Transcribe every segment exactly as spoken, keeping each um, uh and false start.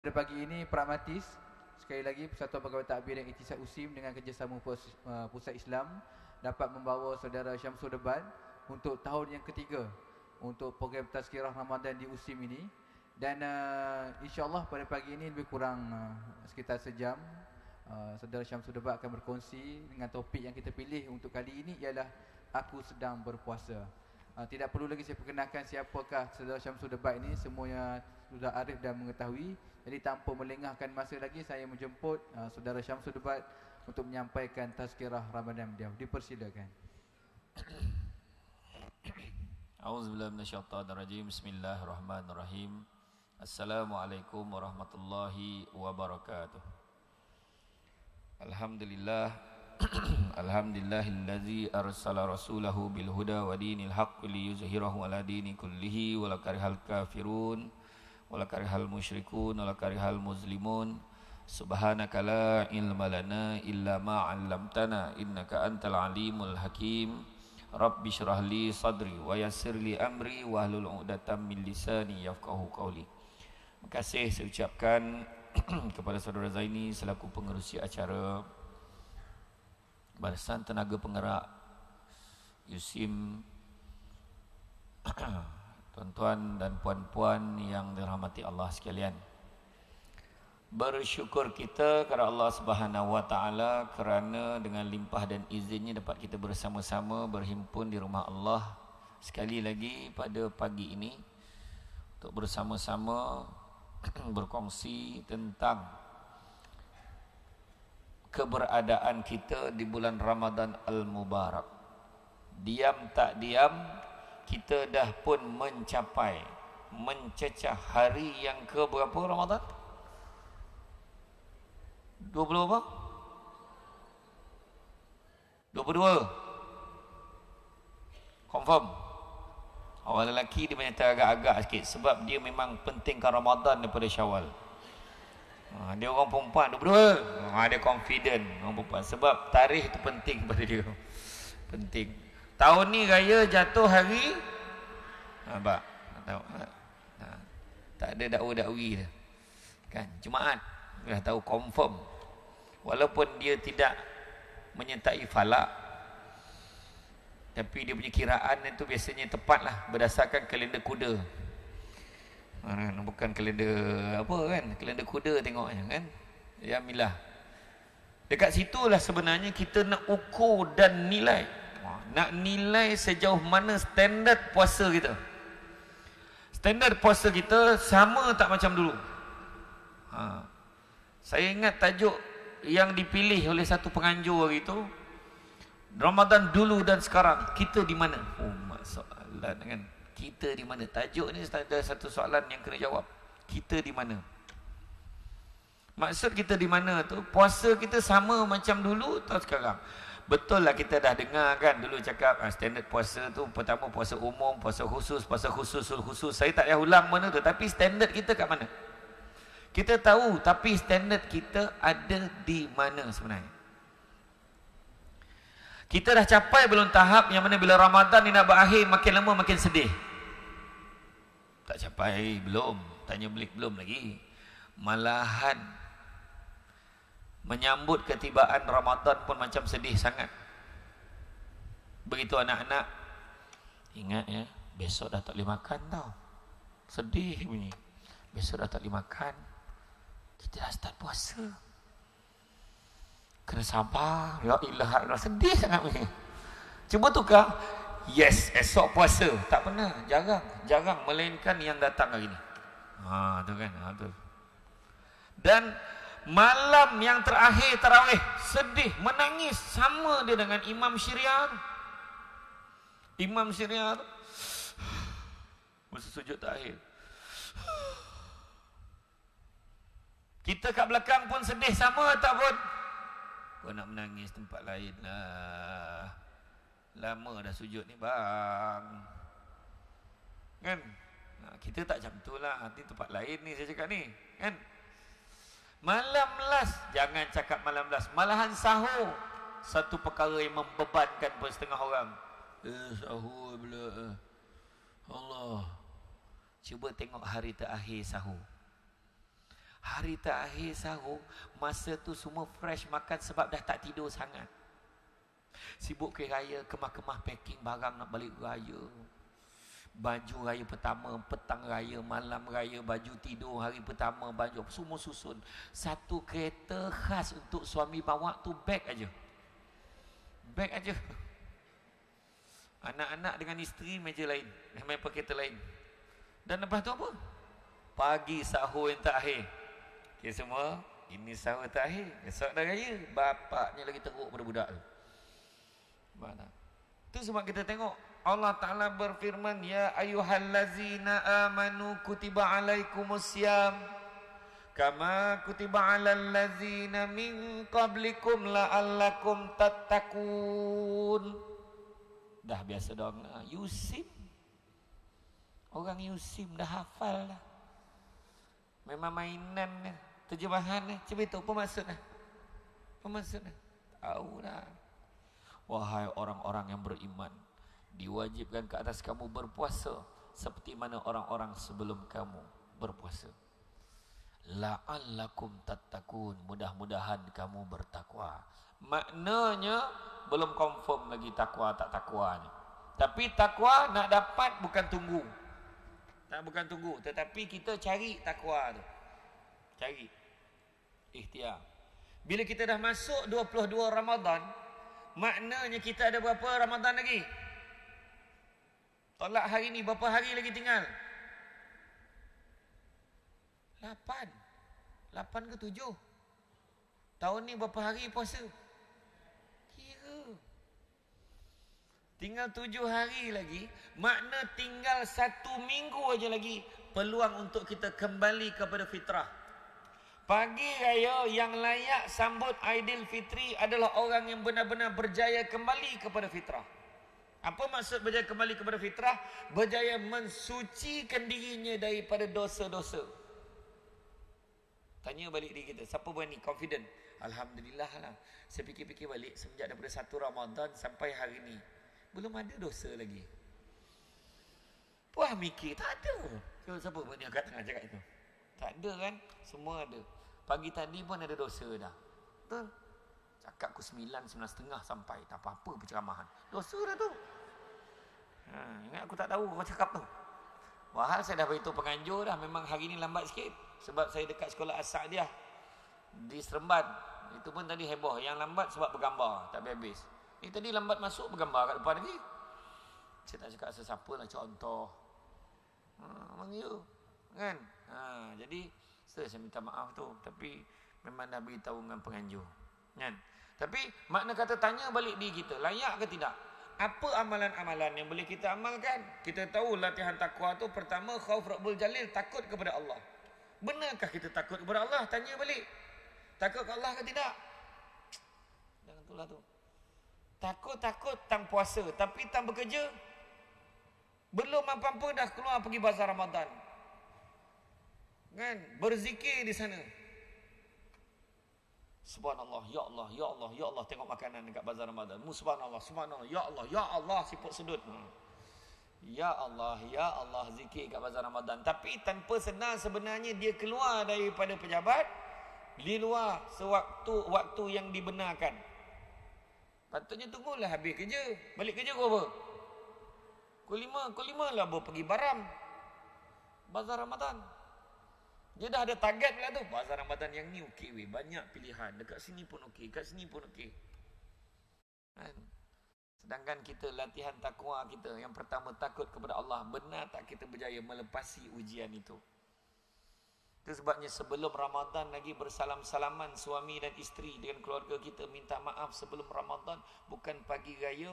Pada pagi ini pragmatis, sekali lagi Persatuan Pegawai Takbir dan Iktisad U S I M dengan kerjasama Pus- uh, Pusat Islam dapat membawa saudara Syamsul Debat untuk tahun yang ketiga untuk program Tazkirah Ramadan di U S I M ini. Dan uh, insyaAllah pada pagi ini lebih kurang uh, sekitar sejam uh, saudara Syamsul Debat akan berkongsi dengan topik yang kita pilih untuk kali ini ialah Aku Sedang Berpuasa. Uh, tidak perlu lagi saya perkenalkan siapakah saudara Syamsul Debat ini, semuanya sudah arif dan mengetahui. Jadi tanpa melengahkan masa lagi, saya menjemput uh, saudara Syamsul Debat untuk menyampaikan tazkirah Ramadan beliau. Dipersilakan. A'udzubillahi minasyaitonir rajim. Bismillahirrahmanirrahim. Assalamualaikum warahmatullahi wabarakatuh. Alhamdulillah. Alhamdulillahillazi arsala rasulahu bil huda wa dinil haqqi liyuzhirahu ala dini kullihi walau karihal kafirun wala karihal musyrikun wala karihal muslimun. Subhanaka la ilma lana illa ma 'allamtana innaka antal alimul hakim. Rabbi syrah li sadri wa yassir li amri wahlul 'uqdatam min lisani yafqahu qawli. Terima kasih saya ucapkan kepada saudara Zaini selaku pengerusi acara Barisan Tenaga Penggerak U S I M. Tuan-tuan dan puan-puan yang dirahmati Allah sekalian, bersyukur kita kepada Allah Subhanahu wa taala kerana dengan limpah dan izinnya dapat kita bersama-sama berhimpun di rumah Allah sekali lagi pada pagi ini untuk bersama-sama berkongsi tentang keberadaan kita di bulan Ramadan Al-Mubarak. Diam tak diam kita dah pun mencapai mencecah hari yang ke berapa Ramadan? dua puluh apa? dua puluh dua. Confirm. Orang lelaki dia banyak teragak-agak sikit sebab dia memang pentingkan Ramadan daripada Syawal. Ha, dia orang perempuan dua puluh dua. Ha, dia confident orang perempuan sebab tarikh itu penting pada dia. Penting. Tahun ni raya jatuh hari nampak? Tahu. Ha, tak ada dakwa-dakwi dah. Kan? Jumaat. Dah tahu confirm. Walaupun dia tidak menyertai falak, tapi dia punya kiraan itu biasanya tepatlah berdasarkan kalender kuda. Ha, bukan kalender apa kan? Kalender kuda tengoknya kan? Ya milah. Dekat situlah sebenarnya kita nak ukur dan nilai. Nak nilai sejauh mana standard puasa kita. Standard puasa kita sama tak macam dulu. Ha. Saya ingat tajuk yang dipilih oleh satu penganjur hari itu, Ramadan dulu dan sekarang, kita di mana? Oh, soalan kan. Kita di mana? Tajuk ni ada satu soalan yang kena jawab. Kita di mana? Maksud kita di mana tu, puasa kita sama macam dulu atau sekarang? Betul lah kita dah dengar kan dulu cakap ah, standard puasa tu pertama puasa umum, puasa khusus, puasa khusus, khusus. Saya tak payah ulang mana tu, tapi standard kita kat mana? Kita tahu, tapi standard kita ada di mana sebenarnya? Kita dah capai belum tahap yang mana bila Ramadan ni nak berakhir makin lama makin sedih? Tak capai, belum. Tanya belik belum lagi. Malahan menyambut ketibaan Ramadan pun macam sedih sangat. Begitu anak-anak, ingat ya, besok dah tak boleh makan tau. Sedih bunyi. Besok dah tak boleh makan. Kita dah start puasa. Kena sabar. Ya ilah, ilah sedih sangat bunyi. Cuba tukar. Yes, esok puasa. Tak pernah, jarang. Jarang, melainkan yang datang hari ni. Ha, tu kan, ha, tu. Dan malam yang terakhir tarawih, sedih, menangis, sama dia dengan Imam Syariah. Imam Syariah masa sujud terakhir. Kita kat belakang pun sedih sama tak pun? Kau nak menangis tempat lain lah. Lama dah sujud ni bang. Kan? Nah, kita tak macam tu lah. Nanti tempat lain ni saya cakap ni. Kan? Malam las, jangan cakap malam las, malahan sahur satu perkara yang membebankan pun setengah orang. Eh sahur pula. Allah. Cuba tengok hari terakhir sahur. Hari terakhir sahur, masa tu semua fresh makan sebab dah tak tidur sangat. Sibuk ke raya, kemah-kemah packing barang nak balik raya. Baju raya pertama, petang raya, malam raya, baju tidur hari pertama, baju semua susun. Satu kereta khas untuk suami bawa tu beg aja. Beg aja. Anak-anak dengan isteri meja lain, main pakai kereta lain. Dan lepas tu apa? Pagi sahur yang terakhir. Okay, semua, ini sahur terakhir. Esok dah raya, bapaknya lagi teruk pada budak tu. Mana? Tu sebab kita tengok Allah Ta'ala berfirman, ya ayyuhallazina amanu kutiba alaikumusiyam kama kutiba alal ladzina min qablikum la'allakum tattaqun. Dah biasa dong Yusim. Orang Yusim dah hafal dah. Memang mainan ni. Terjemahan ni. Cuba tu apa maksudnya? Apa maksudnya? Tahu dah. Wahai orang-orang yang beriman, diwajibkan ke atas kamu berpuasa seperti mana orang-orang sebelum kamu berpuasa. La'allakum tattaqun, mudah-mudahan kamu bertakwa. Maknanya belum confirm lagi takwa tak takwanya. Tapi takwa nak dapat bukan tunggu. Tak bukan tunggu, tetapi kita cari takwa tu. Cari. Ikhtiar. Bila kita dah masuk dua puluh dua Ramadan, maknanya kita ada berapa Ramadan lagi? Tolak hari ni, berapa hari lagi tinggal? Lapan. Lapan ke tujuh? Tahun ni berapa hari puasa? Kira. Tinggal tujuh hari lagi. Makna tinggal satu minggu aja lagi peluang untuk kita kembali kepada fitrah. Pagi raya yang layak sambut Aidilfitri adalah orang yang benar-benar berjaya kembali kepada fitrah. Apa maksud berjaya kembali kepada fitrah? Berjaya mensucikan dirinya daripada dosa-dosa. Tanya balik diri kita, siapa berani confident? Alhamdulillah lah. Saya fikir-fikir balik semenjak daripada satu Ramadan sampai hari ni, belum ada dosa lagi. Puas mikir, tak ada. So, siapa berani angkat tangan cakap itu? Tak ada kan? Semua ada. Pagi tadi pun ada dosa dah. Betul? Cakap aku sembilan, sembilan setengah sampai. Tak apa-apa penceramahan. Dosa dah tu. Ha, ingat aku tak tahu kau cakap tu. Wahal saya dah beritahu penganjur dah. Memang hari ni lambat sikit. Sebab saya dekat sekolah As-Sa'diyah di Seremban. Itu pun tadi heboh. Yang lambat sebab bergambar. Tak habis-habis. Ini tadi lambat masuk bergambar kat depan lagi. Saya tak cakap sesiapa lah contoh. Ha, memang you. Kan? Ha, jadi saya minta maaf tu, tapi memang dah beritahu dengan penganjur, kan? Tapi makna kata tanya balik diri kita, layak ke tidak? Apa amalan-amalan yang boleh kita amalkan? Kita tahu latihan takwa tu pertama khauf Rabbul Jalil, takut kepada Allah. Benarkah kita takut kepada Allah? Tanya balik. Takut kepada Allah ke tidak? Jangan itulah tu. Takut-takut tang puasa, tapi tang bekerja. Belum apa-apa dah keluar pergi bazar Ramadan. Kan, berzikir di sana. Subhanallah, ya Allah, ya Allah, ya Allah, tengok makanan dekat bazar Ramadan. Subhanallah, subhanallah, ya Allah, ya Allah, siput sudut. Ya Allah, ya Allah, zikir kat bazar Ramadan. Tapi tanpa sedar sebenarnya dia keluar daripada pejabat, di luar sewaktu waktu yang dibenarkan. Patutnya tunggulah habis kerja. Balik kerja kau apa? Pukul lima, pukul lima lah baru pergi baram. Bazar Ramadan. Dia dah ada target pula tu. Bazar Ramadan yang ni okey weh. Banyak pilihan. Dekat sini pun okey. Dekat sini pun okey. Kan? Sedangkan kita latihan takwa kita. Yang pertama takut kepada Allah. Benar tak kita berjaya melepasi ujian itu? Itu sebabnya sebelum Ramadan lagi bersalam-salaman suami dan isteri dengan keluarga kita. Minta maaf sebelum Ramadan. Bukan pagi raya.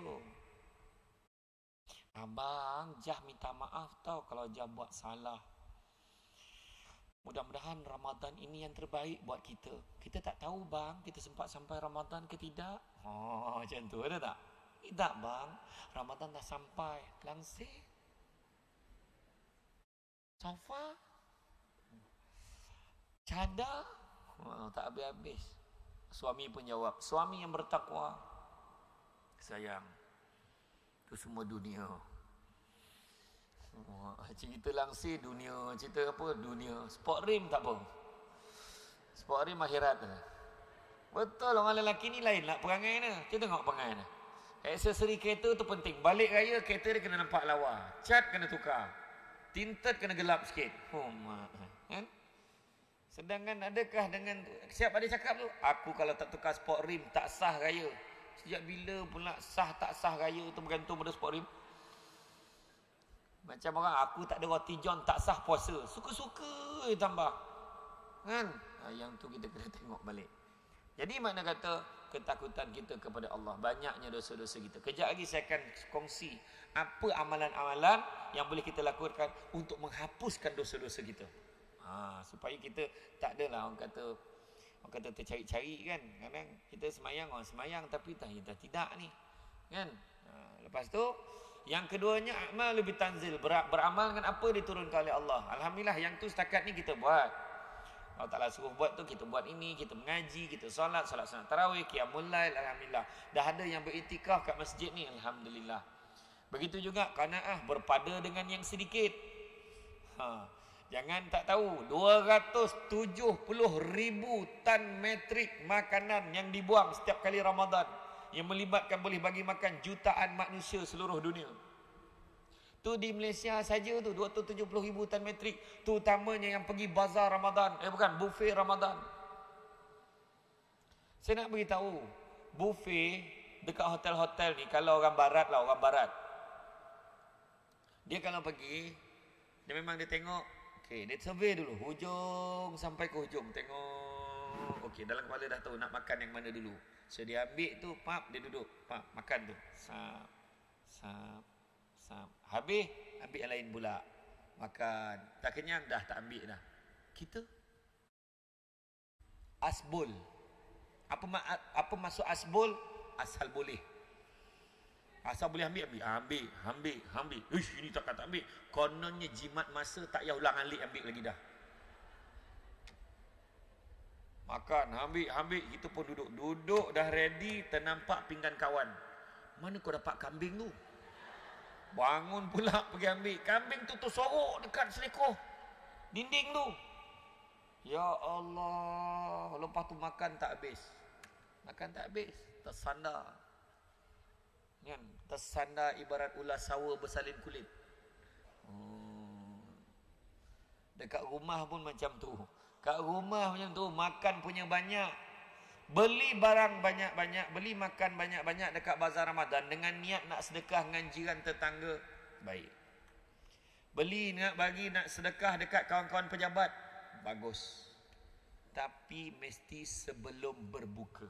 Abang, Jah minta maaf tau kalau Jah buat salah. Mudah-mudahan Ramadan ini yang terbaik buat kita. Kita tak tahu bang, kita sempat sampai Ramadan ke tidak. Oh, macam tu ada tak? Tidak bang, Ramadan dah sampai. Langsir. Sofa. Cadar. Oh, tak habis-habis. Suami pun jawab. Suami yang bertakwa. Sayang, itu semua dunia. Oh, cerita langsir dunia, cerita apa dunia. Sport rim tak apa. Sport rim akhirat. Betul, orang lelaki ni lain lah perangai ni. Kita tengok perangai ni. Aksesori kereta tu penting. Balik raya kereta dia kena nampak lawa. Cat kena tukar. Tinted kena gelap sikit. Oh, kan? Sedangkan adakah dengan siap ada cakap tu, aku kalau tak tukar sport rim tak sah raya. Sejak bila pula sah tak sah raya tu bergantung pada sport rim? Macam orang aku tak ada roti john tak sah puasa. Suka-suka tambah. Kan? Ha, yang tu kita kena tengok balik. Jadi makna kata ketakutan kita kepada Allah, banyaknya dosa-dosa kita. Kejap lagi saya akan kongsi apa amalan-amalan yang boleh kita lakukan untuk menghapuskan dosa-dosa kita. Ha, supaya kita tak adalah orang kata orang kata tercari-cari kan. Kadang kita semayang, orang semayang tapi tak kita tidak ni. Kan? Ha, lepas tu yang keduanya amal lebih tanzil, ber, beramal dengan apa diturunkan oleh Allah. Alhamdulillah yang tu setakat ni kita buat. Allah Ta'ala suruh buat tu, kita buat ini, kita mengaji, kita solat, solat sunat tarawih, qiyamul lail, alhamdulillah. Dah ada yang beriktikaf kat masjid ni, alhamdulillah. Begitu juga qanaah, berpada dengan yang sedikit. Ha, jangan tak tahu, dua ratus tujuh puluh ribu tan metrik makanan yang dibuang setiap kali Ramadan, yang melibatkan boleh bagi makan jutaan manusia seluruh dunia. Tu di Malaysia saja tu dua ratus tujuh puluh ribu tan metrik, terutamanya yang pergi bazar Ramadan, eh bukan, buffet Ramadan. Saya nak beritahu, buffet dekat hotel-hotel ni, kalau orang barat lah, orang barat, dia kalau pergi, dia memang dia tengok, okey, dia survey dulu hujung sampai ke hujung, tengok, okey, dalam kepala dah tahu nak makan yang mana dulu. So dia ambil tu, pap, dia duduk, pap, makan tu, sap, sap, sap. Habis, ambil yang lain pula. Makan. Tak kenyang, dah tak ambil dah. Kita asbul. Apa apa maksud asbul? Asal boleh. Asal boleh ambil, ambil. Ambil, ambil, ambil. Ish, ini takkan tak ambil. Kononnya jimat masa tak payah ulang alik ambil lagi dah. Makan, ambil, ambil. Kita pun duduk. Duduk dah ready, ternampak pinggan kawan. Mana kau dapat kambing tu? Bangun pula pergi ambil. Kambing tu tersorok dekat selekoh dinding tu. Ya Allah. Lepas tu makan tak habis. Makan tak habis. Tersandar. Kan? Tersandar ibarat ular sawa bersalin kulit. Hmm. Dekat rumah pun macam tu. Kat rumah macam tu. Makan punya banyak. Beli barang banyak-banyak, beli makan banyak-banyak dekat bazar Ramadan dengan niat nak sedekah dengan jiran tetangga, baik. Beli nak bagi nak sedekah dekat kawan-kawan pejabat, bagus. Tapi mesti sebelum berbuka.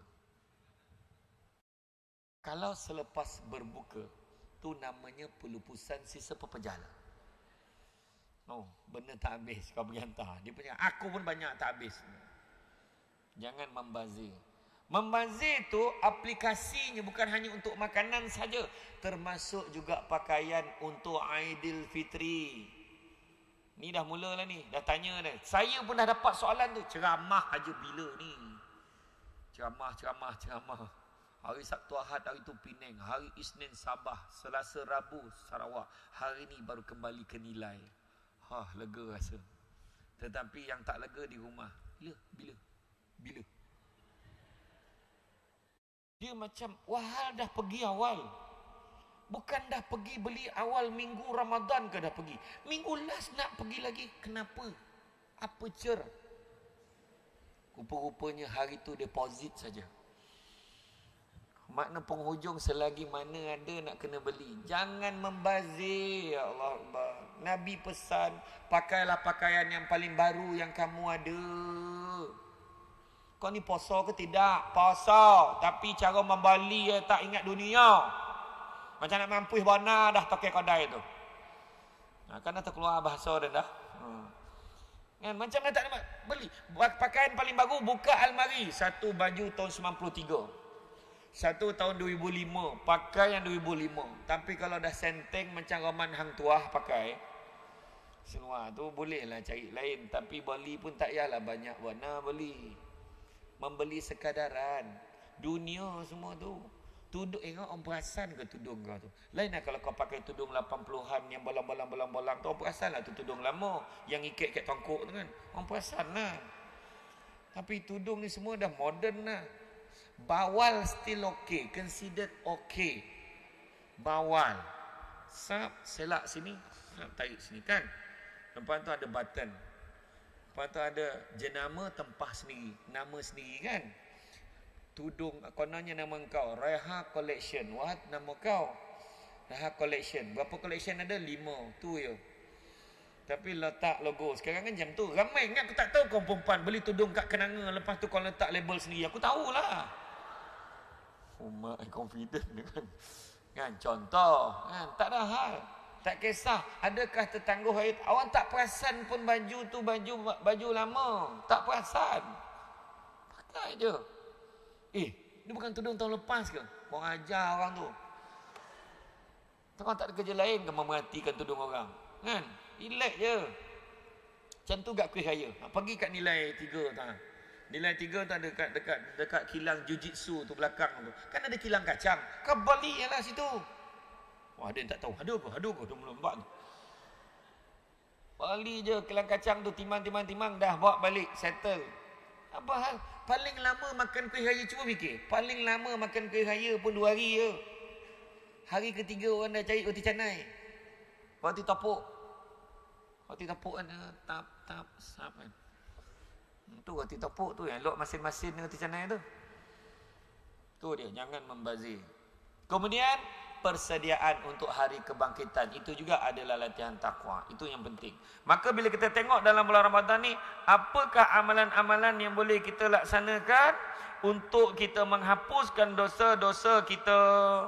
Kalau selepas berbuka, tu namanya pelupusan sisa pepejala. Oh, benda tak habis kau pergi hantar. Dia punya, aku pun banyak tak habis. Jangan membazir. Membazir tu aplikasinya bukan hanya untuk makanan saja, termasuk juga pakaian untuk Aidilfitri. Ni dah mulalah ni, dah tanya dah. Saya pun dah dapat soalan tu, ceramah aja bila ni? Ceramah, ceramah, ceramah. Hari Sabtu Ahad hari tu Penang, hari Isnin Sabah, Selasa Rabu Sarawak. Hari ni baru kembali ke Nilai. Hah, lega rasa. Tetapi yang tak lega di rumah. Bila? Bila? Bila? Dia macam, wahal dah pergi awal. Bukan dah pergi beli awal minggu Ramadan ke dah pergi. Minggu last nak pergi lagi. Kenapa? Apa cer? Rupa-rupanya hari tu deposit saja. Makna penghujung selagi mana ada nak kena beli. Jangan membazir. Ya Allah Akbar. Nabi pesan, pakailah pakaian yang paling baru yang kamu ada. Kau ni poso ke tidak? Poso. Tapi cara membali eh, tak ingat dunia. Macam nak mampu bona dah toke kodai tu. Nah, kan dah terkeluar bahasa dah dah. Hmm. Kan, macam dah tak nak beli. Pakaian paling baru, buka almari. Satu baju tahun sembilan puluh tiga. Satu tahun dua ribu lima. Pakai yang dua ribu lima. Tapi kalau dah senteng macam Roman Hang Tuah pakai. Semua tu bolehlah cari lain. Tapi beli pun tak payahlah banyak warna beli. Membeli sekadaran. Dunia semua tu. Tudung, ingat orang perasan ke tudung kau tu? Lain lah kalau kau pakai tudung lapan puluhan yang bolang-bolang-bolang-bolang tu, orang perasan lah tu tudung lama. Yang ikat kat tongkok tu kan. Orang perasan lah. Tapi tudung ni semua dah moden lah. Bawal still okay, considered okay. Bawal. Sap, selak sini, sap, tarik sini kan. Lepas tu ada button. Lepas tu ada jenama tempah sendiri, nama sendiri kan. Tudung, kononnya nama kau, Raiha Collection. What? Nama kau? Raiha Collection. Berapa collection ada? Lima. Tu je. Tapi letak logo. Sekarang kan jam tu. Ramai ingat aku tak tahu kau perempuan beli tudung kat kenanga. Lepas tu kau letak label sendiri. Aku tahulah. Oh, mak confident kan. Kan contoh. Kan? Tak ada hal. Tak kisah. Adakah tertangguh air. Awak tak perasan pun baju tu baju baju lama. Tak perasan. Pakai je. Eh, ni bukan tudung tahun lepas ke? Kau ajar orang tu. Kau tak ada kerja lain ke memerhatikan tudung orang? Kan? Relax je. Macam tu kat kuih raya. Ha, pergi kat nilai tiga tu. Nilai tiga tu ada dekat, dekat, dekat kilang jujitsu tu belakang tu. Kan ada kilang kacang. Kau balik je lah situ. Wah, ada yang tak tahu. Ada apa? Ada apa? dua puluh empat tu. Balik je kilang kacang tu. Timang-timang-timang dah bawa balik. Settle. Apa hal? Paling lama makan kuih raya. Cuba fikir. Paling lama makan kuih raya pun dua hari je. Hari ketiga orang dah cari roti canai. Roti topuk. Roti topuk kan, tap, tap, sap kan. Tu roti topuk tu yang lok masin-masin roti canai tu. Tu dia, jangan membazir. Kemudian, persediaan untuk hari kebangkitan. Itu juga adalah latihan takwa. Itu yang penting. Maka bila kita tengok dalam bulan Ramadan ni, apakah amalan-amalan yang boleh kita laksanakan untuk kita menghapuskan dosa-dosa kita?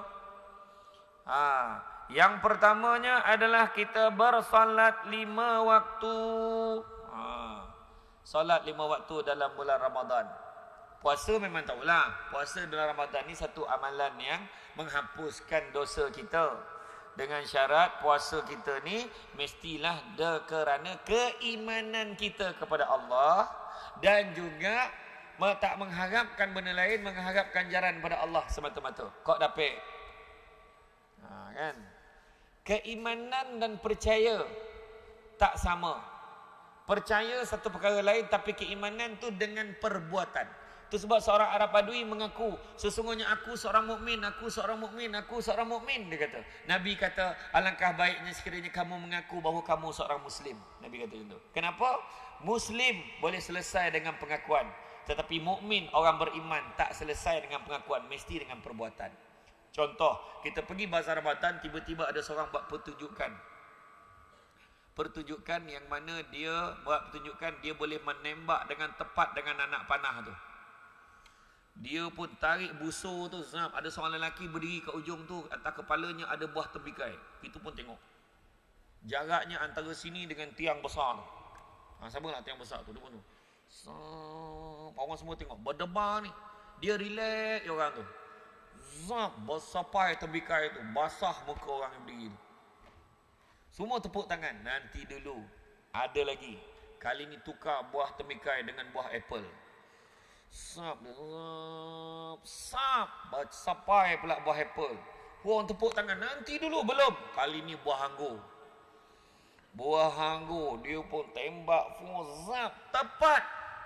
Haa. Yang pertamanya adalah kita bersolat lima waktu. Ha. Solat lima waktu dalam bulan Ramadan. Puasa memang tahulah. Puasa dalam Ramadan ni satu amalan yang menghapuskan dosa kita. Dengan syarat puasa kita ni mestilah de kerana keimanan kita kepada Allah. Dan juga tak mengharapkan benda lain, mengharapkan ganjaran pada Allah semata-mata. Kok dapat? Ha, kan? Keimanan dan percaya tak sama. Percaya satu perkara lain, tapi keimanan tu dengan perbuatan. Itu sebab seorang Arab Badui mengaku, sesungguhnya aku seorang mukmin, aku seorang mukmin, aku seorang mukmin, dia kata. Nabi kata, alangkah baiknya sekiranya kamu mengaku bahawa kamu seorang Muslim. Nabi kata itu. Kenapa? Muslim boleh selesai dengan pengakuan, tetapi mukmin, orang beriman, tak selesai dengan pengakuan, mesti dengan perbuatan. Contoh, kita pergi bazar Ramadan, tiba-tiba ada seorang buat pertunjukan. Pertunjukan yang mana dia buat pertunjukan, dia boleh menembak dengan tepat dengan anak panah tu. Dia pun tarik busur tu, zap, ada seorang lelaki berdiri kat ujung tu, atas kepalanya ada buah tembikai. Itu pun tengok. Jaraknya antara sini dengan tiang besar tu. Ha, siapa lah tiang besar tu? Dia pun tu. Zap, orang semua tengok. Berdebar ni. Dia relax je orang tu. Zap, bersapai tembikai tu, basah muka orang yang berdiri tu. Semua tepuk tangan. Nanti dulu, ada lagi. Kali ni tukar buah tembikai dengan buah apple. Sap, sap, sap, bersapai pula buah apple. Orang tepuk tangan. Nanti dulu, belum. Kali ni buah anggur. Buah anggur, dia pun tembak, zap, tepat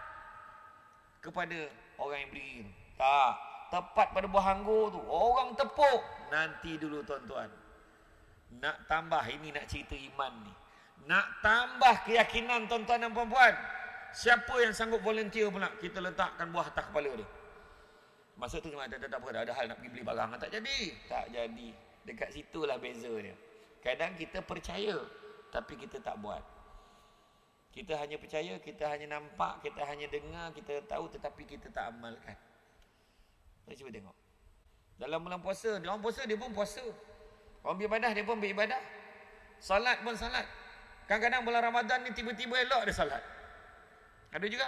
kepada orang yang berdiri. Tak. Tepat pada buah anggur tu. Orang tepuk. Nanti dulu tuan-tuan. Nak tambah, ini nak cerita iman ni. Nak tambah keyakinan tuan-tuan dan puan-puan. Siapa yang sanggup volunteer pula kita letakkan buah atas kepala dia? Maksud tu cuma ada, ada, ada, ada hal nak pergi beli barang. Tak jadi. Tak jadi. Dekat situlah beza dia. Kadang kita percaya, tapi kita tak buat. Kita hanya percaya, kita hanya nampak, kita hanya dengar, kita tahu, tetapi kita tak amalkan. Kita cuba tengok. Dalam bulan puasa, dia orang puasa, dia pun puasa. Orang beribadah, dia pun beribadah. Salat pun salat. Kadang-kadang bulan Ramadan ni tiba-tiba elok ada salat. Ada juga.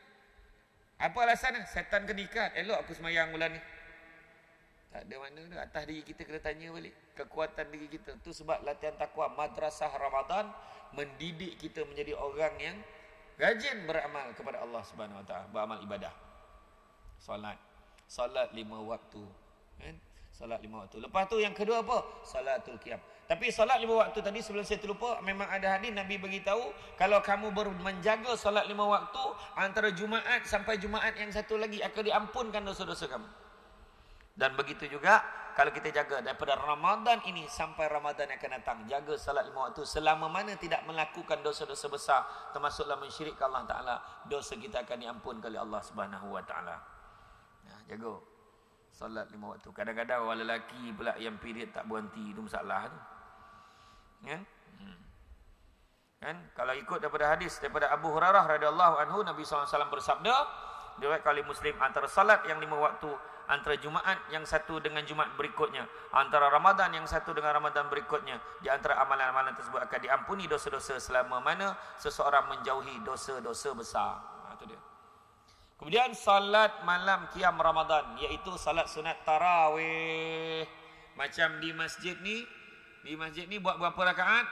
Apa alasan? Setan kena ikat. Elok aku semayang bulan ni. Tak ada mana tu. Atas diri kita kena tanya balik. Kekuatan diri kita. Itu sebab latihan takwa. Madrasah Ramadan mendidik kita menjadi orang yang rajin beramal kepada Allah Subhanahu Wa Taala. Beramal ibadah. Salat. Salat lima waktu. Kan? Solat lima waktu. Lepas tu yang kedua apa? Salatul qiyam. Tapi solat lima waktu tadi sebelum saya terlupa, memang ada hadis Nabi beritahu kalau kamu ber menjaga solat lima waktu antara Jumaat sampai Jumaat yang satu lagi akan diampunkan dosa-dosa kamu. Dan begitu juga kalau kita jaga daripada Ramadan ini sampai Ramadan yang akan datang, jaga salat lima waktu selama mana tidak melakukan dosa-dosa besar termasuklah mensyirikkan Allah Taala, dosa kita akan diampunkan oleh Allah Subhanahu Wa Taala. Nah, jaga salat lima waktu. Kadang-kadang orang lelaki pula yang period tak berhenti, itu masalah tu. Kan? Hmm. Kan? Kalau ikut daripada hadis daripada Abu Hurairah radhiyallahu anhu, Nabi sallallahu alaihi wasallam bersabda, riwayat kali Muslim, antara salat yang lima waktu, antara Jumaat yang satu dengan Jumaat berikutnya, antara Ramadan yang satu dengan Ramadan berikutnya, di antara amalan-amalan tersebut akan diampuni dosa-dosa selama mana seseorang menjauhi dosa-dosa besar. Ha, itu dia. Kemudian salat malam qiyam Ramadan, iaitu salat sunat tarawih. Macam di masjid ni, di masjid ni buat berapa rakaat?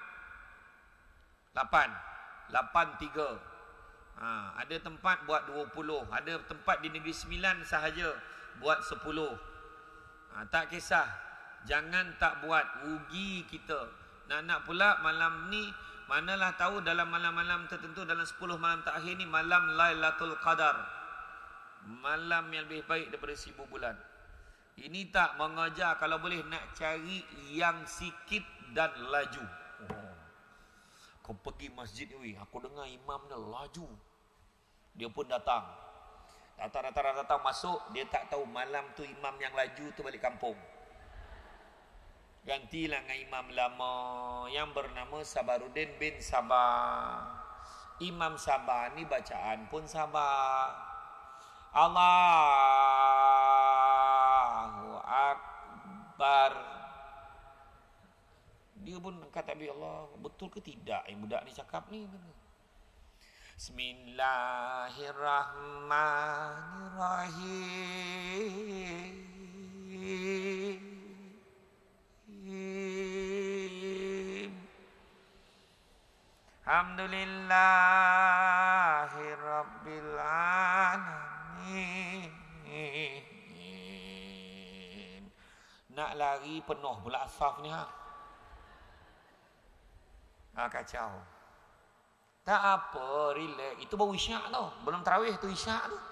lapan. lapan tiga. Ha, ada tempat buat dua puluh, ada tempat di Negeri Sembilan sahaja buat sepuluh. Ha, tak kisah, jangan tak buat, rugi kita. Nak-nak pula malam ni, manalah tahu dalam malam-malam tertentu, dalam sepuluh malam terakhir ni malam Lailatul Qadar, malam yang lebih baik daripada seribu bulan. Ini tak mengajar, kalau boleh nak cari yang sikit dan laju. Oh. Kau pergi masjid ni, aku dengar imam dia laju. Dia pun datang. Datang-datang datang masuk, dia tak tahu malam tu imam yang laju tu balik kampung. Gantilah dengan imam lama yang bernama Sabaruddin bin Sabah. Imam Sabah ni bacaan pun sabar. Allahu Akbar. Dia pun kata Nabi Allah, betul ke tidak yang budak ni cakap ni? Bismillahirrahmanirrahim. Alhamdulillahi Rabbil Alamin. Nak lari penuh pula saf ni ha. Ha, kacau. Tak apa, relax. Itu baru isyak tu. Belum tarawih tu isyak tu.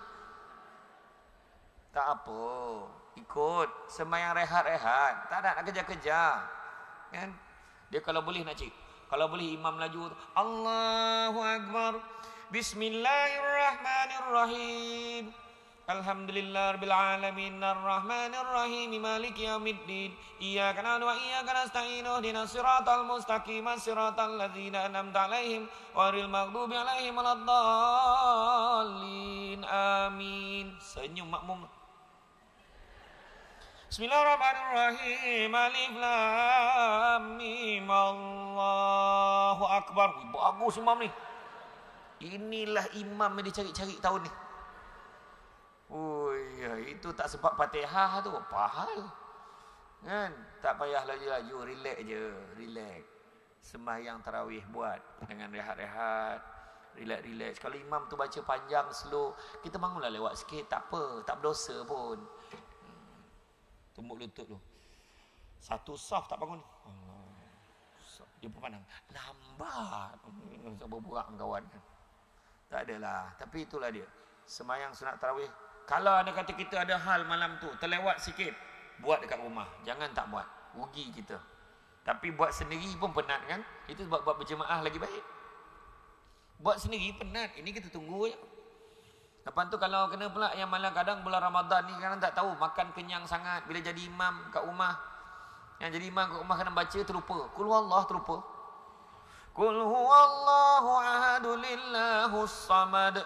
Tak apa. Ikut. Sembahyang rehat-rehat. Tak ada nak kejar-kejar. Kan? Dia kalau boleh nak cik. Kalau boleh imam laju tu. Allahu Akbar. Bismillahirrahmanirrahim. Alhamdulillah Rabbil Alamin Ar-Rahmanir Rahim Maliki Yaumiddin Iyyaka na'budu wa iyyaka nasta'in Ihdinas siratal mustaqim Siratal ladzina an'amta 'alaihim ghairil maghdubi 'alaihim waladdallin. Amin. Senyum makmum. Bismillahirrahmanirrahim. Alif lam mim. Allahu Akbar. Bagus imam ni. Inilah imam yang dicari-cari tahun ni. Oh ya, itu tak sebab Fatihah tu, pahal. Kan? Tak payah laju-laju, relax je, relax. Sembahyang tarawih buat dengan rehat-rehat, relax-relax. Kalau imam tu baca panjang, slow, kita bangunlah lewat sikit, tak apa, tak berdosa pun. Tumbuk lutut tu. Satu saf tak bangun. Dia pun pandang, lambat. Berburak dengan kawan. Tak adalah, tapi itulah dia. Sembahyang sunat tarawih. Kalau ada kata kita ada hal malam tu terlewat sikit, buat dekat rumah. Jangan tak buat. Rugi kita. Tapi buat sendiri pun penat kan? Itu sebab buat berjemaah lagi baik. Buat sendiri penat. Ini kita tunggu je. Lepas tu kalau kena pula yang malam kadang bulan Ramadan ni kadang tak tahu, makan kenyang sangat. Bila jadi imam kat rumah, yang jadi imam kat rumah kadang baca terlupa. Qul huwallahu terlupa. Qul huwallahu ahadul lillahus samad.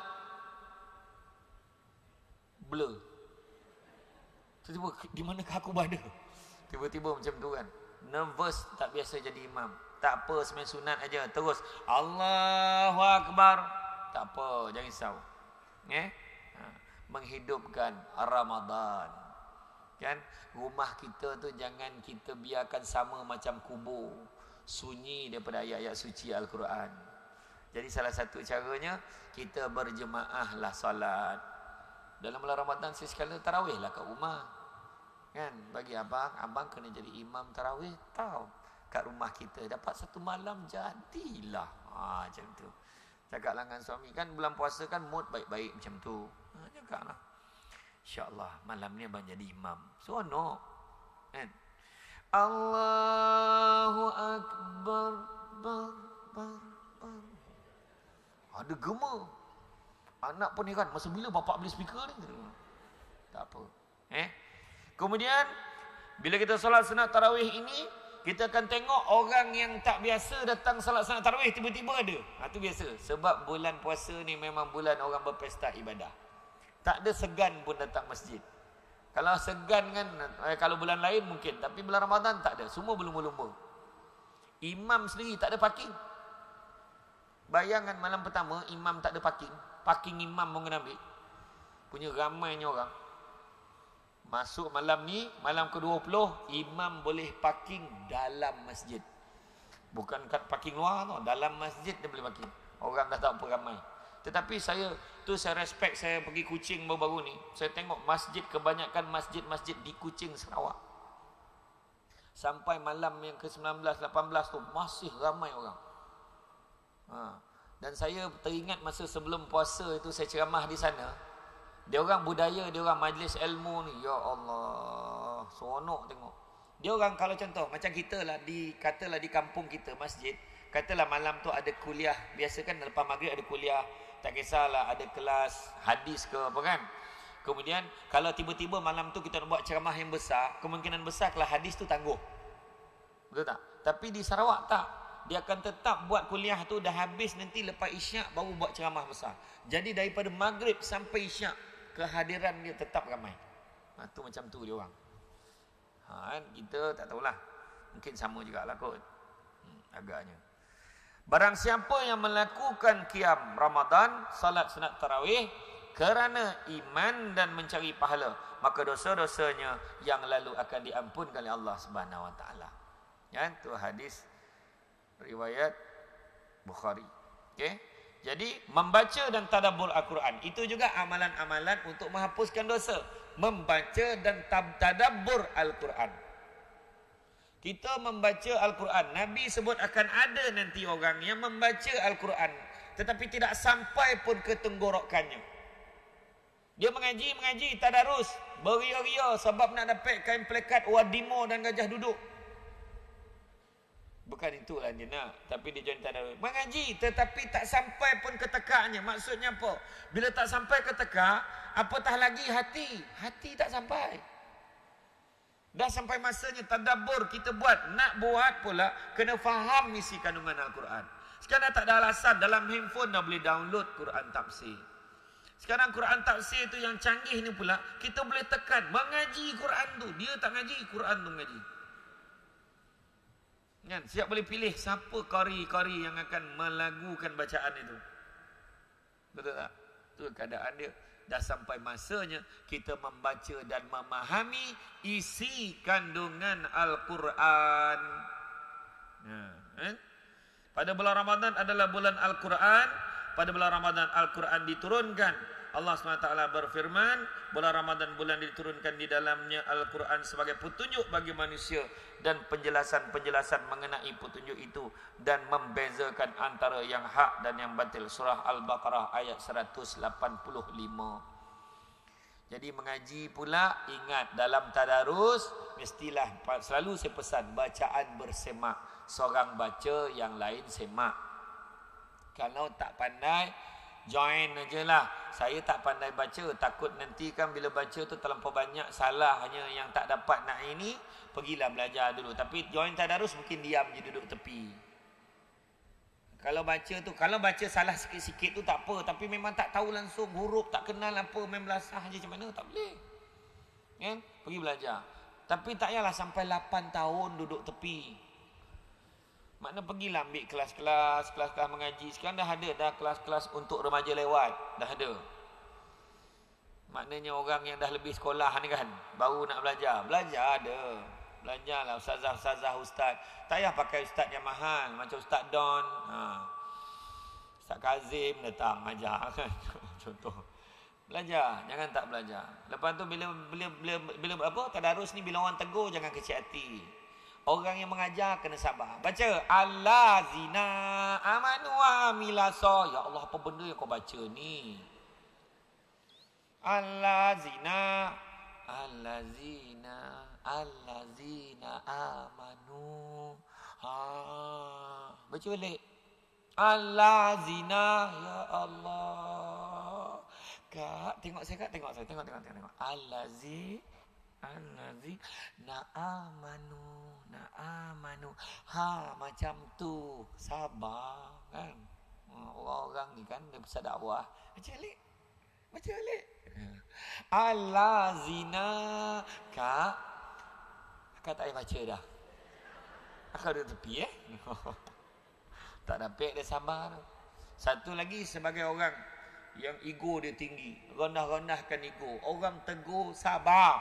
Blur. Tiba-tiba, di manakah aku berada? Tiba-tiba macam tu kan. Nervous, tak biasa jadi imam. Tak apa, sembahyang sunat aja. Terus, Allahu Akbar. Tak apa, jangan risau. Eh? Ha. Menghidupkan Ramadan. Kan? Rumah kita tu jangan kita biarkan sama macam kubur. Sunyi daripada ayat-ayat suci Al-Quran. Jadi salah satu caranya, kita berjemaahlah salat. Dalam bulan Ramadan sekali tarawih lah kat rumah. Kan, bagi abang, abang kena jadi imam tarawih, tahu. Kat rumah kita dapat satu malam jadilah. Ha, macam tu. Cakaplah dengan suami, kan bulan puasa kan mood baik-baik macam tu. Ha, cakaplah. InsyaAllah malam ni abang jadi imam. Seronok. Kan? Allahu Akbar. Bar, bar, bar. Ada gema. Anak pun heran, masa bila bapak beli speaker ni? Tak apa. Eh? Kemudian, bila kita solat sunat tarawih ini, kita akan tengok orang yang tak biasa datang salat sunat tarawih tiba-tiba ada. Ha, tu biasa. Sebab bulan puasa ni memang bulan orang berpesta ibadah. Tak ada segan pun datang masjid. Kalau segan kan, eh, kalau bulan lain mungkin. Tapi bulan Ramadan tak ada. Semua berlumba-lumba. Imam sendiri tak ada parking. Bayangkan malam pertama, imam tak ada parking. Parking imam pun kena ambil. Punya ramainya orang. Masuk malam ni, malam ke dua puluh, imam boleh parking dalam masjid. Bukan kat parking luar tau, dalam masjid dia boleh parking. Orang dah tak apa ramai. Tetapi saya, tu saya respect, saya pergi Kuching baru-baru ni. Saya tengok masjid, kebanyakan masjid-masjid di Kuching, Sarawak. Sampai malam yang ke sembilan belas, lapan belas tu, masih ramai orang. Ha. Dan saya teringat masa sebelum puasa itu saya ceramah di sana. Dia orang budaya, dia orang majlis ilmu ni. Ya Allah, seronok tengok. Dia orang kalau contoh macam kita lah di katalah di kampung kita masjid, katalah malam tu ada kuliah, biasa kan lepas maghrib ada kuliah, tak kisahlah ada kelas hadis ke apa kan. Kemudian kalau tiba-tiba malam tu kita nak buat ceramah yang besar, kemungkinan besar kelas hadis tu tangguh. Betul tak? Tapi di Sarawak tak. Dia akan tetap buat kuliah tu dah habis, nanti lepas isyak baru buat ceramah besar. Jadi daripada maghrib sampai isyak, kehadiran dia tetap ramai. Ha, tu macam tu dia orang. Ha, kan? Kita tak tahulah. Mungkin sama jugalah kot. Hmm, agaknya. Barang siapa yang melakukan qiyam Ramadan, salat sunat tarawih, kerana iman dan mencari pahala, maka dosa-dosanya yang lalu akan diampunkan oleh Allah Subhanahu Wa Taala. Ya, tu hadis riwayat Bukhari. Okey. Jadi membaca dan tadabbur Al-Quran itu juga amalan-amalan untuk menghapuskan dosa. Membaca dan tadabbur Al-Quran. Kita membaca Al-Quran. Nabi sebut akan ada nanti orang yang membaca Al-Quran tetapi tidak sampai pun ke tenggorokannya. Dia mengaji, mengaji, tadarus, beria-ria sebab nak dapat kain plekat wadimo dan gajah duduk. Bukan itulah dia nak. Tapi dia join tadarus. Mengaji tetapi tak sampai pun ke tekaknya. Maksudnya apa? Bila tak sampai ke tekak, apatah lagi hati. Hati tak sampai. Dah sampai masanya tadabbur kita buat. Nak buat pula, kena faham isi kandungan Al-Quran. Sekarang tak ada alasan. Dalam handphone dah boleh download Quran tafsir. Sekarang Quran tafsir tu yang canggih ni pula, kita boleh tekan. Mengaji Quran tu. Dia tak ngaji, Quran tu ngaji. Kan? Siap boleh pilih siapa qari-qari yang akan melagukan bacaan itu. Betul tak? Itu keadaan dia. Dah sampai masanya kita membaca dan memahami isi kandungan Al-Quran. Ya, eh? Pada bulan Ramadan adalah bulan Al-Quran. Pada bulan Ramadan Al-Quran diturunkan. Allah subhanahu wa taala berfirman, bulan Ramadan bulan diturunkan di dalamnya Al-Quran sebagai petunjuk bagi manusia dan penjelasan-penjelasan mengenai petunjuk itu dan membezakan antara yang hak dan yang batil. Surah Al-Baqarah ayat seratus lapan puluh lima. Jadi mengaji pula, ingat dalam tadarus mestilah selalu saya pesan bacaan bersemak. Seorang baca, yang lain semak. Kalau tak pandai, join aje lah. Saya tak pandai baca, takut nanti kan bila baca tu terlampau banyak salah, hanya yang tak dapat nak ini, pergilah belajar dulu. Tapi join tadarus mungkin diam je duduk tepi. Kalau baca tu, kalau baca salah sikit-sikit tu tak apa, tapi memang tak tahu langsung huruf, tak kenal apa, main belasah je macam mana, tak boleh. Kan? Pergi belajar. Tapi tak payahlah sampai lapan tahun duduk tepi. Makna pergilah ambil kelas-kelas, kelas-kelas mengaji. Sekarang dah ada dah kelas-kelas untuk remaja lewat. Dah ada. Maknanya orang yang dah lebih sekolah ni kan, baru nak belajar. Belajar ada. Belajarlah ustazah-ustazah ustaz. Tak payah pakai ustaz yang mahal. Macam Ustaz Don. Ha. Ustaz Kazim datang ajar kan. Contoh. Belajar, jangan tak belajar. Lepas tu bila bila bila, bila apa tadarus ni, bila orang tegur jangan kecil hati. Orang yang mengajar kena sabar. Baca allazina amanu wa amilasa. Ya Allah, apa benda yang kau baca ni? Allazina allazina allazina amanu. Ha, baca balik. Allazina, ya Allah. Kak, tengok saya, Kak, tengok saya, tengok tengok tengok. tengok. Allazi allazi na'amanu na'amanu. Ha, macam tu. Sabar kan. Orang-orang ni kan dia besar dakwah. Baca balik. Baca balik. Allazina. Kak, Kak tak payah baca dah. Kak duduk tepi eh. Tak dapat dia sabar. Satu lagi, sebagai orang yang ego dia tinggi, rendah-rendahkan ego, orang tegur sabar.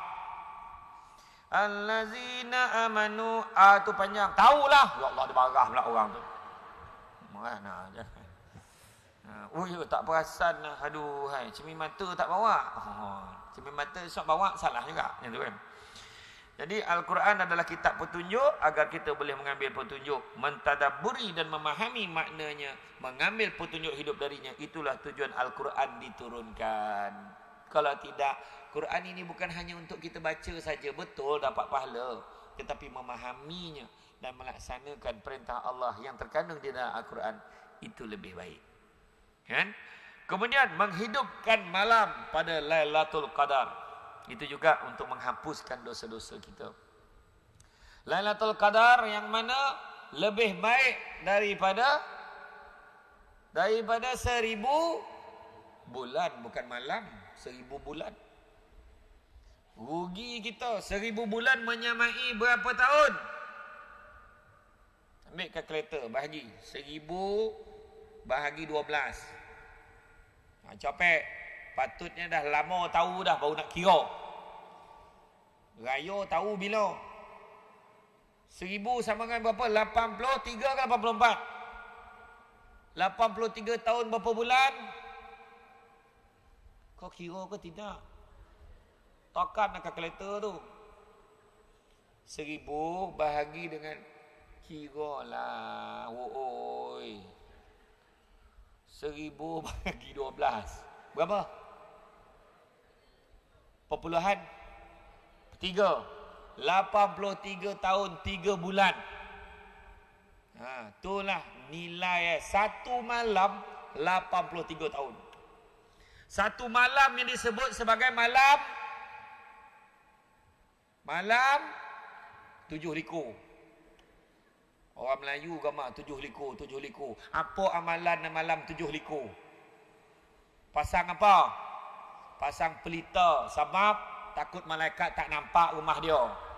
Allazina amanu, ah tu panjang. Tahulah. Ya Allah, dia marah pula orang tu. Mana aja. Oh, ya, tak perasan lah. Aduh, hai, cermin mata tak bawa. Oh, cermin mata sok bawa salah juga, yang tu kan. Jadi Al-Quran adalah kitab petunjuk agar kita boleh mengambil petunjuk, mentadabburi dan memahami maknanya, mengambil petunjuk hidup darinya. Itulah tujuan Al-Quran diturunkan. Kalau tidak, Quran ini bukan hanya untuk kita baca saja, betul dapat pahala, tetapi memahaminya dan melaksanakan perintah Allah yang terkandung di dalam Al-Quran itu lebih baik. Kan? Kemudian menghidupkan malam pada Lailatul Qadar. Itu juga untuk menghapuskan dosa-dosa kita. Lailatul Qadar yang mana lebih baik daripada daripada seribu bulan, bukan malam, seribu bulan. Rugi kita. Seribu bulan menyamai berapa tahun? Ambil kalkulator, bahagi seribu bahagi dua belas. Ha, capek. Patutnya dah lama tahu dah, baru nak kira. Raya tahu bila? Seribu sama dengan berapa? lapan puluh tiga ke lapan puluh empat? lapan puluh tiga tahun berapa bulan? Kau kira ke tidak? Takkan nak kalkulator tu. Seribu bahagi dengan, kira lah. Oi. Seribu bahagi dua belas. Berapa? Perpuluhan tiga. lapan puluh tiga tahun tiga bulan. Ha, itulah nilai eh. Satu malam lapan puluh tiga tahun. Satu malam yang disebut sebagai malam malam tujuh liku. Orang Melayu gambar tujuh liku, tujuh liku. Apa amalan malam tujuh liku? Pasang apa? Pasang pelita, sebab takut malaikat tak nampak rumah dia.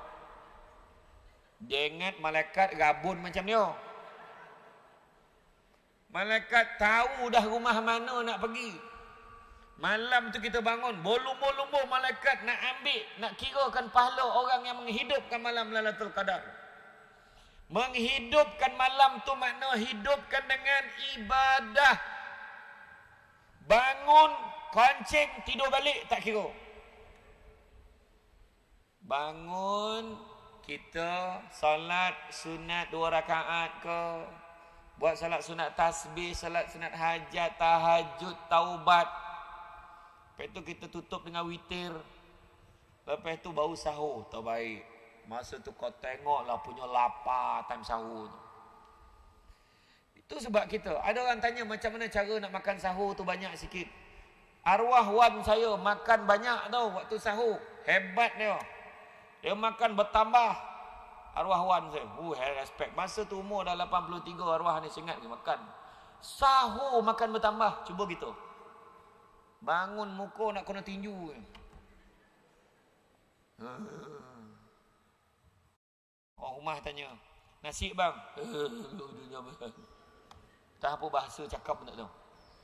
Dia ingat malaikat rabun macam dia. Malaikat tahu dah rumah mana nak pergi. Malam tu kita bangun, bolong-bolong malaikat nak ambil, nak kirakan pahala orang yang menghidupkan malam Lailatul Qadar. Menghidupkan malam tu makna hidupkan dengan ibadah. Bangun, kancing, tidur balik, tak kira. Bangun, kita solat sunat dua rakaat ke, buat solat sunat tasbih, solat sunat hajat, tahajud, taubat. Lepas tu kita tutup dengan witir. Lepas tu baru sahur, terbaik. Masa tu kau tengoklah punya lapar time sahur tu. Itu sebab kita, ada orang tanya macam mana cara nak makan sahur tu banyak sikit. Arwah wan saya makan banyak tau waktu sahur. Hebat dia. Dia makan bertambah. Arwah wan saya. Uh, respect. Masa tu umur dah lapan puluh tiga arwah ni, saya ingat dia makan. Sahur makan bertambah. Cuba gitu. Bangun muka nak kena tinju. Orang rumah tanya, nasi bang? Tak apa bahasa cakap pun tak tahu.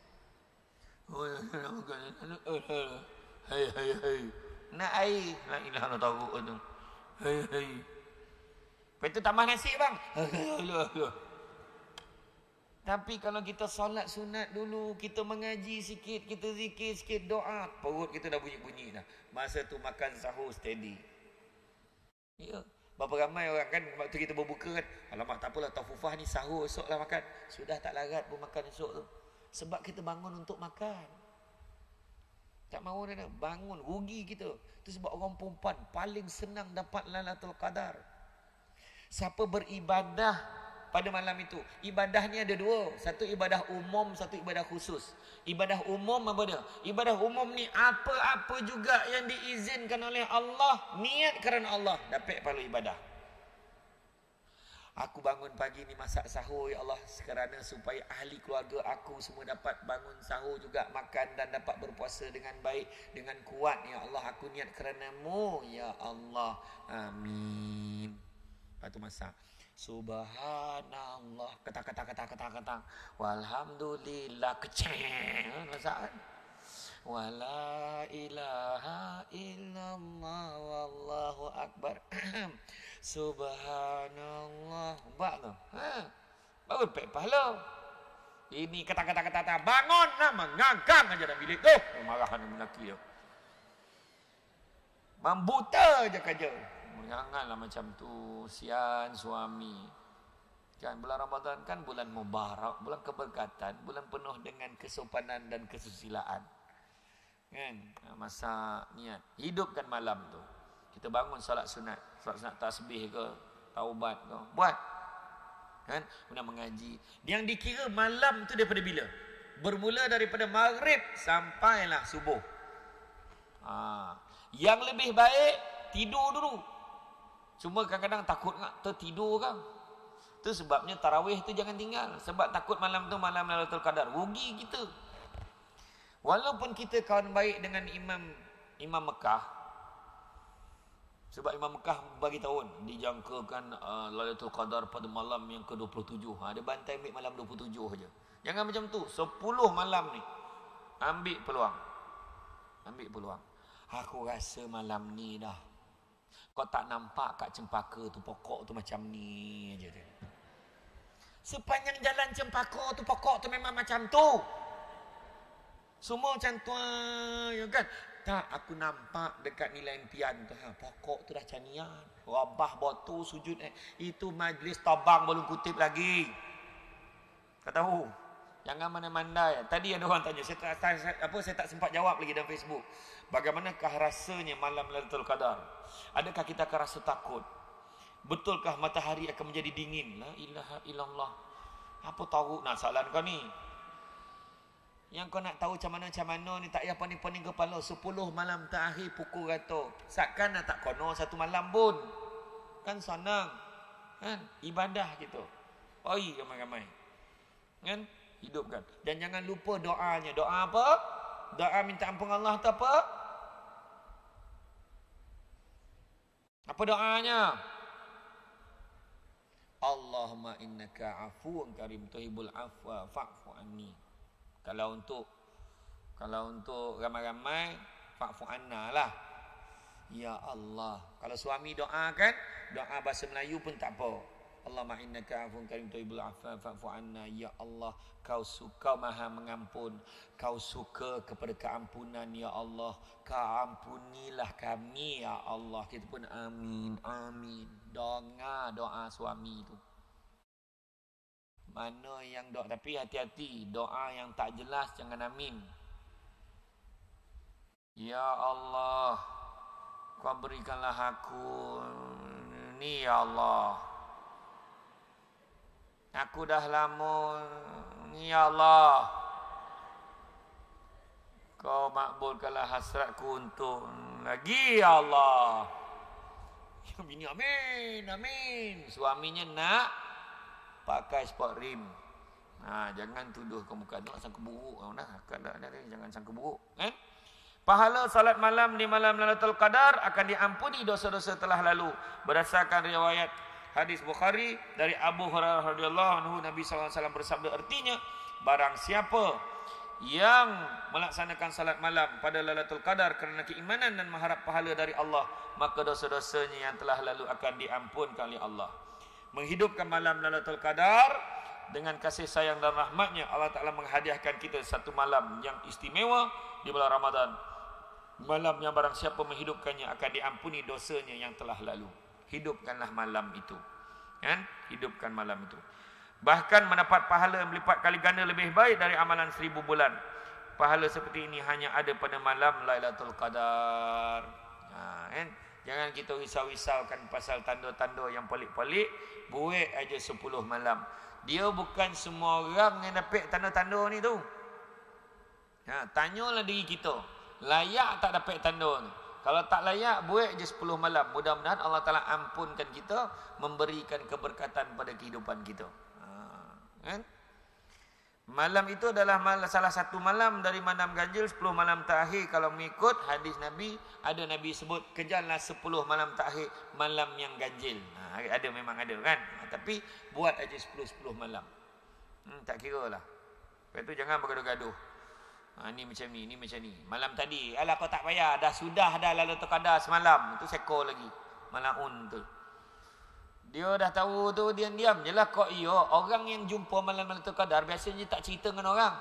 Hai hai hai. Nak air. La ilaha illallah tu. Hai hai. Lepas tu tambah nasi bang. Tapi kalau kita solat sunat dulu, kita mengaji sikit, kita zikir sikit, doa, perut kita dah bunyi-bunyi dah. Masa tu makan sahur steady. Ya. Berapa ramai orang kan waktu kita berbuka kan, alamak tak apalah tafufah ni sahur esok lah makan. Sudah tak larat pun makan esok tu. Sebab kita bangun untuk makan. Tak mahu dah bangun, rugi kita. Itu sebab orang perempuan paling senang dapat Lailatul Qadar. Siapa beribadah pada malam itu, ibadah ni ada dua. Satu ibadah umum, satu ibadah khusus. Ibadah umum apa dia? Ibadah umum ni apa-apa juga yang diizinkan oleh Allah, niat kerana Allah, dapat pahala ibadah. Aku bangun pagi ni masak sahur ya Allah, kerana supaya ahli keluarga aku semua dapat bangun sahur juga, makan dan dapat berpuasa dengan baik, dengan kuat ya Allah. Aku niat kerana-Mu ya Allah. Amin. Lepas tu masak. Subhanallah, ketak ketak ketak ketak ketak. Walhamdulillah, keceng masak kan. Wala ilaha illallah wallahu akbar. Subhanallah. Buat tu. Ha. Baru pek pahala. Ini kata-kata-kata bangun lah, mengagang aja dalam bilik tu. Marah dengan lelaki dia. Membuta je kerja. Janganlah macam tu. Sian suami. Kan bulan Ramadan kan bulan mubarak, bulan keberkatan, bulan penuh dengan kesopanan dan kesusilaan. Kan? Masa niat. Hidupkan malam tu. Kita bangun solat sunat, solat sunat tasbih ke, taubat ke, buat. Kan? Kemudian mengaji. Yang dikira malam tu daripada bila? Bermula daripada maghrib sampailah subuh. Ha. Yang lebih baik tidur dulu. Cuma kadang-kadang takut tak tertidur kan. Itu sebabnya tarawih tu jangan tinggal. Sebab takut malam tu malam Lailatul Qadar. Rugi kita. Walaupun kita kawan baik dengan Imam Imam Mekah, sebab Imam Mekah bagi tahun dijangkakan uh, Lailatul Qadar pada malam yang ke dua puluh tujuh. Ha, dia bantai ambil malam dua puluh tujuh saja. Jangan macam tu. sepuluh malam ni ambil peluang. Ambil peluang. Aku rasa malam ni dah. Kau tak nampak kat Cempaka tu pokok tu macam ni aja dia. Sepanjang jalan Cempaka tu pokok tu memang macam tu. Semua macam tu ya kan. Tak, aku nampak dekat nilai impian tu ha, pokok tu dah canian. Rabah botol sujud eh. Itu majlis tabang belum kutip lagi. Kau tahu? Jangan mana-mandai. Tadi ada orang tanya, saya tak, saya, apa saya tak sempat jawab lagi dalam Facebook. Bagaimanakah rasanya malam Lailatul Qadar? Adakah kita akan rasa takut? Betulkah matahari akan menjadi dingin? La ilaha illallah. Apa tahu nak soalan kau ni? Yang kau nak tahu macam mana macam mana ni tak payah pening-pening kepala. Sepuluh malam terakhir pukul ratus. Sakkan nak tak kono satu malam pun. Kan senang. Kan? Ibadah gitu. Oi ramai-ramai. Kan? Hidupkan. Dan jangan lupa doanya. Doa apa? Doa minta ampun Allah tu apa? Apa doanya? Allahumma innaka afuwun karim tuhibbul afwa fa'fu anni. Kalau untuk kalau untuk ramai-ramai fa'fu anna lah. Ya Allah. Kalau suami doa kan, doa bahasa Melayu pun tak apa. Allahumma innaka afuwun karim tuhibbul afwa fa'fu anna. Ya Allah, kau suka maha mengampun. Kau suka kepada keampunan ya Allah. Kau ampunilah kami ya Allah. Kita pun amin, amin. Doa doa suami tu. Mana yang doa, tapi hati-hati doa yang tak jelas jangan amin. Ya Allah, kau berikanlah aku ni ya Allah. Aku dah lama ni ya Allah. Kau makbulkanlah hasratku untuk lagi ya Allah. Bini amin, amin. Suaminya nak pakai sport rim. Ha, jangan tuduh ke muka. Nak sangka buruk. Oh, nah, jangan sangka buruk. Eh? Pahala salat malam di malam Lailatul Qadar akan diampuni dosa-dosa telah lalu. Berdasarkan riwayat hadis Bukhari dari Abu Hurairah radhiyallahu anhu, Nabi sallallahu alaihi wasallam bersabda, artinya barang siapa yang melaksanakan salat malam pada Lailatul Qadar kerana keimanan dan mengharap pahala dari Allah, maka dosa-dosanya yang telah lalu akan diampunkan oleh Allah. Menghidupkan malam Lailatul Qadar dengan kasih sayang dan rahmatnya Allah Ta'ala menghadiahkan kita satu malam yang istimewa di bulan Ramadan. Malam yang barang siapa menghidupkannya akan diampuni dosanya yang telah lalu. Hidupkanlah malam itu, kan? Hidupkan malam itu. Bahkan mendapat pahala yang berlipat kali ganda lebih baik dari amalan seribu bulan. Pahala seperti ini hanya ada pada malam Lailatul Qadar. Ha, kan? Jangan kita risau-risaukan pasal tanda-tanda yang pelik-pelik. Buat aja sepuluh malam. Dia bukan semua orang yang dapat tanda-tanda ni tu. Ha, tanyalah diri kita. Layak tak dapat tanda ni? Kalau tak layak, buat je sepuluh malam. Mudah-mudahan Allah Ta'ala ampunkan kita, memberikan keberkatan pada kehidupan kita. Ha, kan? Malam itu adalah malam, salah satu malam dari malam ganjil, sepuluh malam terakhir. Kalau mengikut hadis Nabi, ada Nabi sebut, kejarlah sepuluh malam terakhir, malam yang ganjil. Ha, ada, memang ada kan? Ha, tapi buat aja sepuluh-sepuluh malam. Hmm, tak kira lah. Lepas tu jangan bergaduh-gaduh. Ha, ni macam ni, ni macam ni. Malam tadi, alah kau tak payah, dah sudah dah Lailatul Qadar semalam. Itu seko lagi. Malaun tu. Dia dah tahu tu, diam-diam je lah kok. Iya, orang yang jumpa malam Lailatul Qadar biasanya tak cerita dengan orang.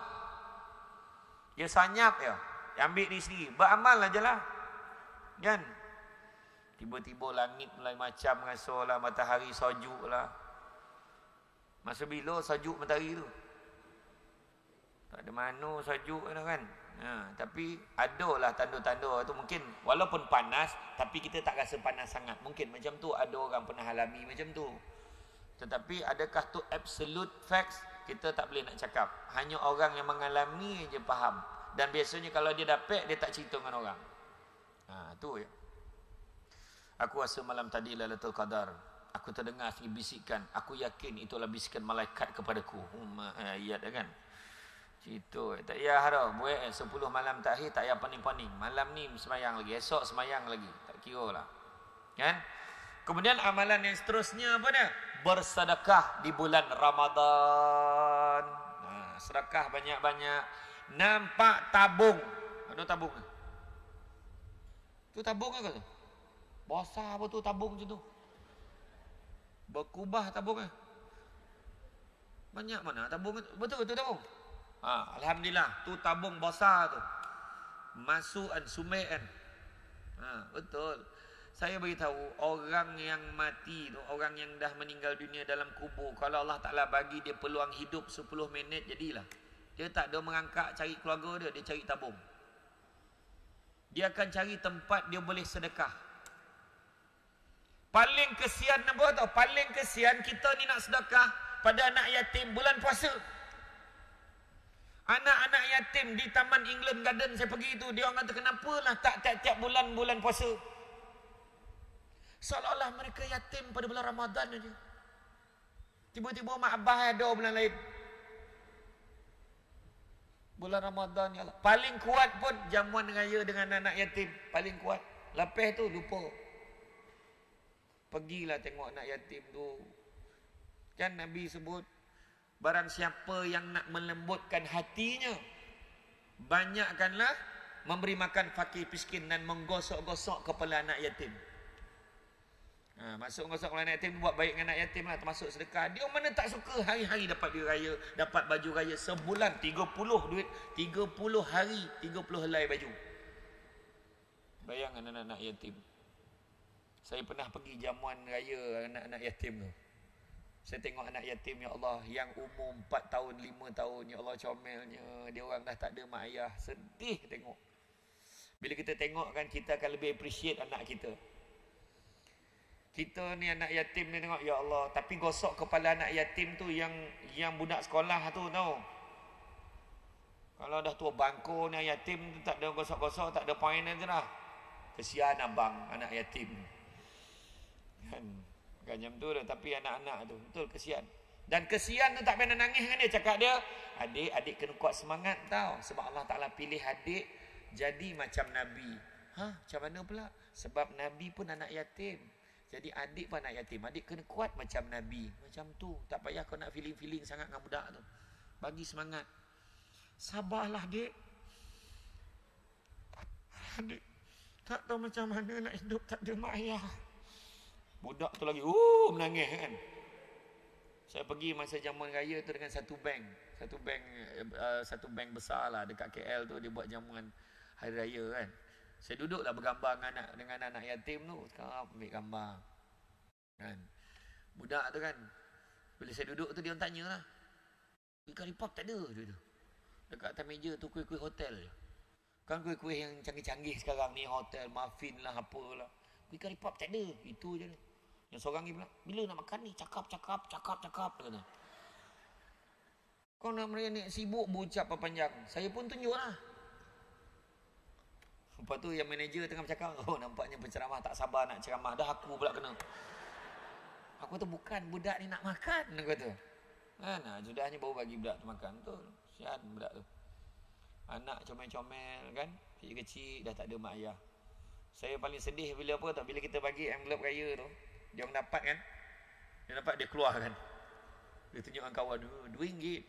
Dia sanyap ya. Dia ambil diri sendiri. Beramal aja lah. Kan? Tiba-tiba langit mulai macam rasa lah, matahari sejuk lah. Masa bila sejuk matahari tu? Tak ada mana sejuk kan. Ha, tapi adalah tanda-tanda tu mungkin walaupun panas tapi kita tak rasa panas sangat. Mungkin macam tu ada orang pernah alami macam tu. Tetapi adakah tu absolute facts? Kita tak boleh nak cakap. Hanya orang yang mengalami je faham. Dan biasanya kalau dia dapat dia tak cerita dengan orang. Ha, tu ya. Aku rasa malam tadi Lailatul Qadar. Aku terdengar sikit bisikan. Aku yakin itulah bisikan malaikat kepadaku. Hmm, ayat kan. Itu tak payah dah buat sepuluh malam terakhir tak payah pening-pening. Malam ni semayang lagi, esok semayang lagi, tak kira lah. Kan? Kemudian amalan yang seterusnya apa dia? Bersedekah di bulan Ramadan. Nah, sedekah banyak-banyak. Nampak tabung. Ada tabung ke? Tu tabung ke tu? Besar apa tu tabung macam tu? Berkubah tabung ke? Banyak mana tabung? Betul tu tabung? Ha, Alhamdulillah, tu tabung besar tu. Masukan sumean. Ha, betul. Saya beritahu orang yang mati tu, orang yang dah meninggal dunia dalam kubur, kalau Allah Ta'ala bagi dia peluang hidup sepuluh minit, jadilah. Dia tak ada merangkak cari keluarga dia, dia cari tabung. Dia akan cari tempat dia boleh sedekah. Paling kesian apa tau? Paling kesian kita ni nak sedekah pada anak yatim bulan puasa. Anak-anak yatim di Taman England Garden saya pergi tu, dia orang kata kenapa lah tak tiap-tiap bulan bulan puasa. Seolah-olah mereka yatim pada bulan Ramadan aja. Tiba-tiba mak abah ada bulan lain. Bulan Ramadan ya Allah. Paling kuat pun jamuan raya dengan anak yatim, paling kuat. Lepas tu lupa. Pergilah tengok anak yatim tu. Kan Nabi sebut, barang siapa yang nak melembutkan hatinya, banyakkanlah memberi makan fakir miskin dan menggosok-gosok kepala anak yatim. Ha, masuk gosok kepala anak yatim, buat baik dengan anak yatim lah, termasuk sedekah. Dia mana tak suka hari-hari dapat duit raya, dapat baju raya sebulan tiga puluh duit, tiga puluh hari, tiga puluh helai baju. Bayangkan anak-anak yatim. Saya pernah pergi jamuan raya anak-anak yatim tu. Saya tengok anak yatim, ya Allah, yang umur empat tahun, lima tahun, ya Allah comelnya. Dia orang dah tak ada mak ayah. Sedih tengok. Bila kita tengok kan, kita akan lebih appreciate anak kita. Kita ni anak yatim ni tengok, ya Allah. Tapi gosok kepala anak yatim tu yang yang budak sekolah tu tau. Kalau dah tua bangku ni yatim tu tak ada gosok-gosok, tak ada poin je lah. Kesian abang anak yatim. Kan? Macam tu dah, tapi anak-anak tu betul kesian. Dan kesian tu tak payah nangis dengan dia. Cakap dia, adik, adik kena kuat semangat tau. Sebab Allah Ta'ala pilih adik jadi macam Nabi. Hah? Macam mana pula? Sebab Nabi pun anak yatim. Jadi adik pun anak yatim. Adik kena kuat macam Nabi. Macam tu. Tak payah kau nak feeling-feeling sangat dengan budak tu. Bagi semangat. Sabarlah adik. Adik tak tahu macam mana nak hidup tak ada mak ayah. Budak tu lagi, uh, menangis kan. Saya pergi masa jamuan raya tu dengan satu bank. Satu bank uh, satu bank besar lah dekat K L tu, dia buat jamuan hari raya kan. Saya duduklah bergambar dengan anak dengan anak yatim tu. Sekarang ambil gambar. Kan. Budak tu kan. Bila saya duduk tu dia orang tanya lah. Ikan ripap tak ada dia tu. Dekat atas meja tu kuih-kuih hotel je. Kan kuih-kuih yang canggih-canggih sekarang ni, hotel, muffin lah, apalah. Ikan ripap tak ada. Itu je. Yang seorang ni bilang, bila nak makan ni? Cakap, cakap, cakap, cakap. Dia kata. Kau nak mereka ni sibuk berucap panjang. Saya pun tunjuk lah. Lepas tu yang manager tengah bercakap, oh nampaknya penceramah tak sabar nak ceramah. Dah aku pula kena. Aku tu bukan budak ni nak makan. Dia kata. Kan, nah, sudahnya baru bagi budak tu makan. Betul. Sian budak tu. Anak comel-comel kan. Kecil-kecil dah tak ada mak ayah. Saya paling sedih bila apa tau. Bila kita bagi envelope raya tu. Dia orang dapat kan. Dia dapat dia keluar kan. Dia tunjukkan kawan tu. Dua ringgit.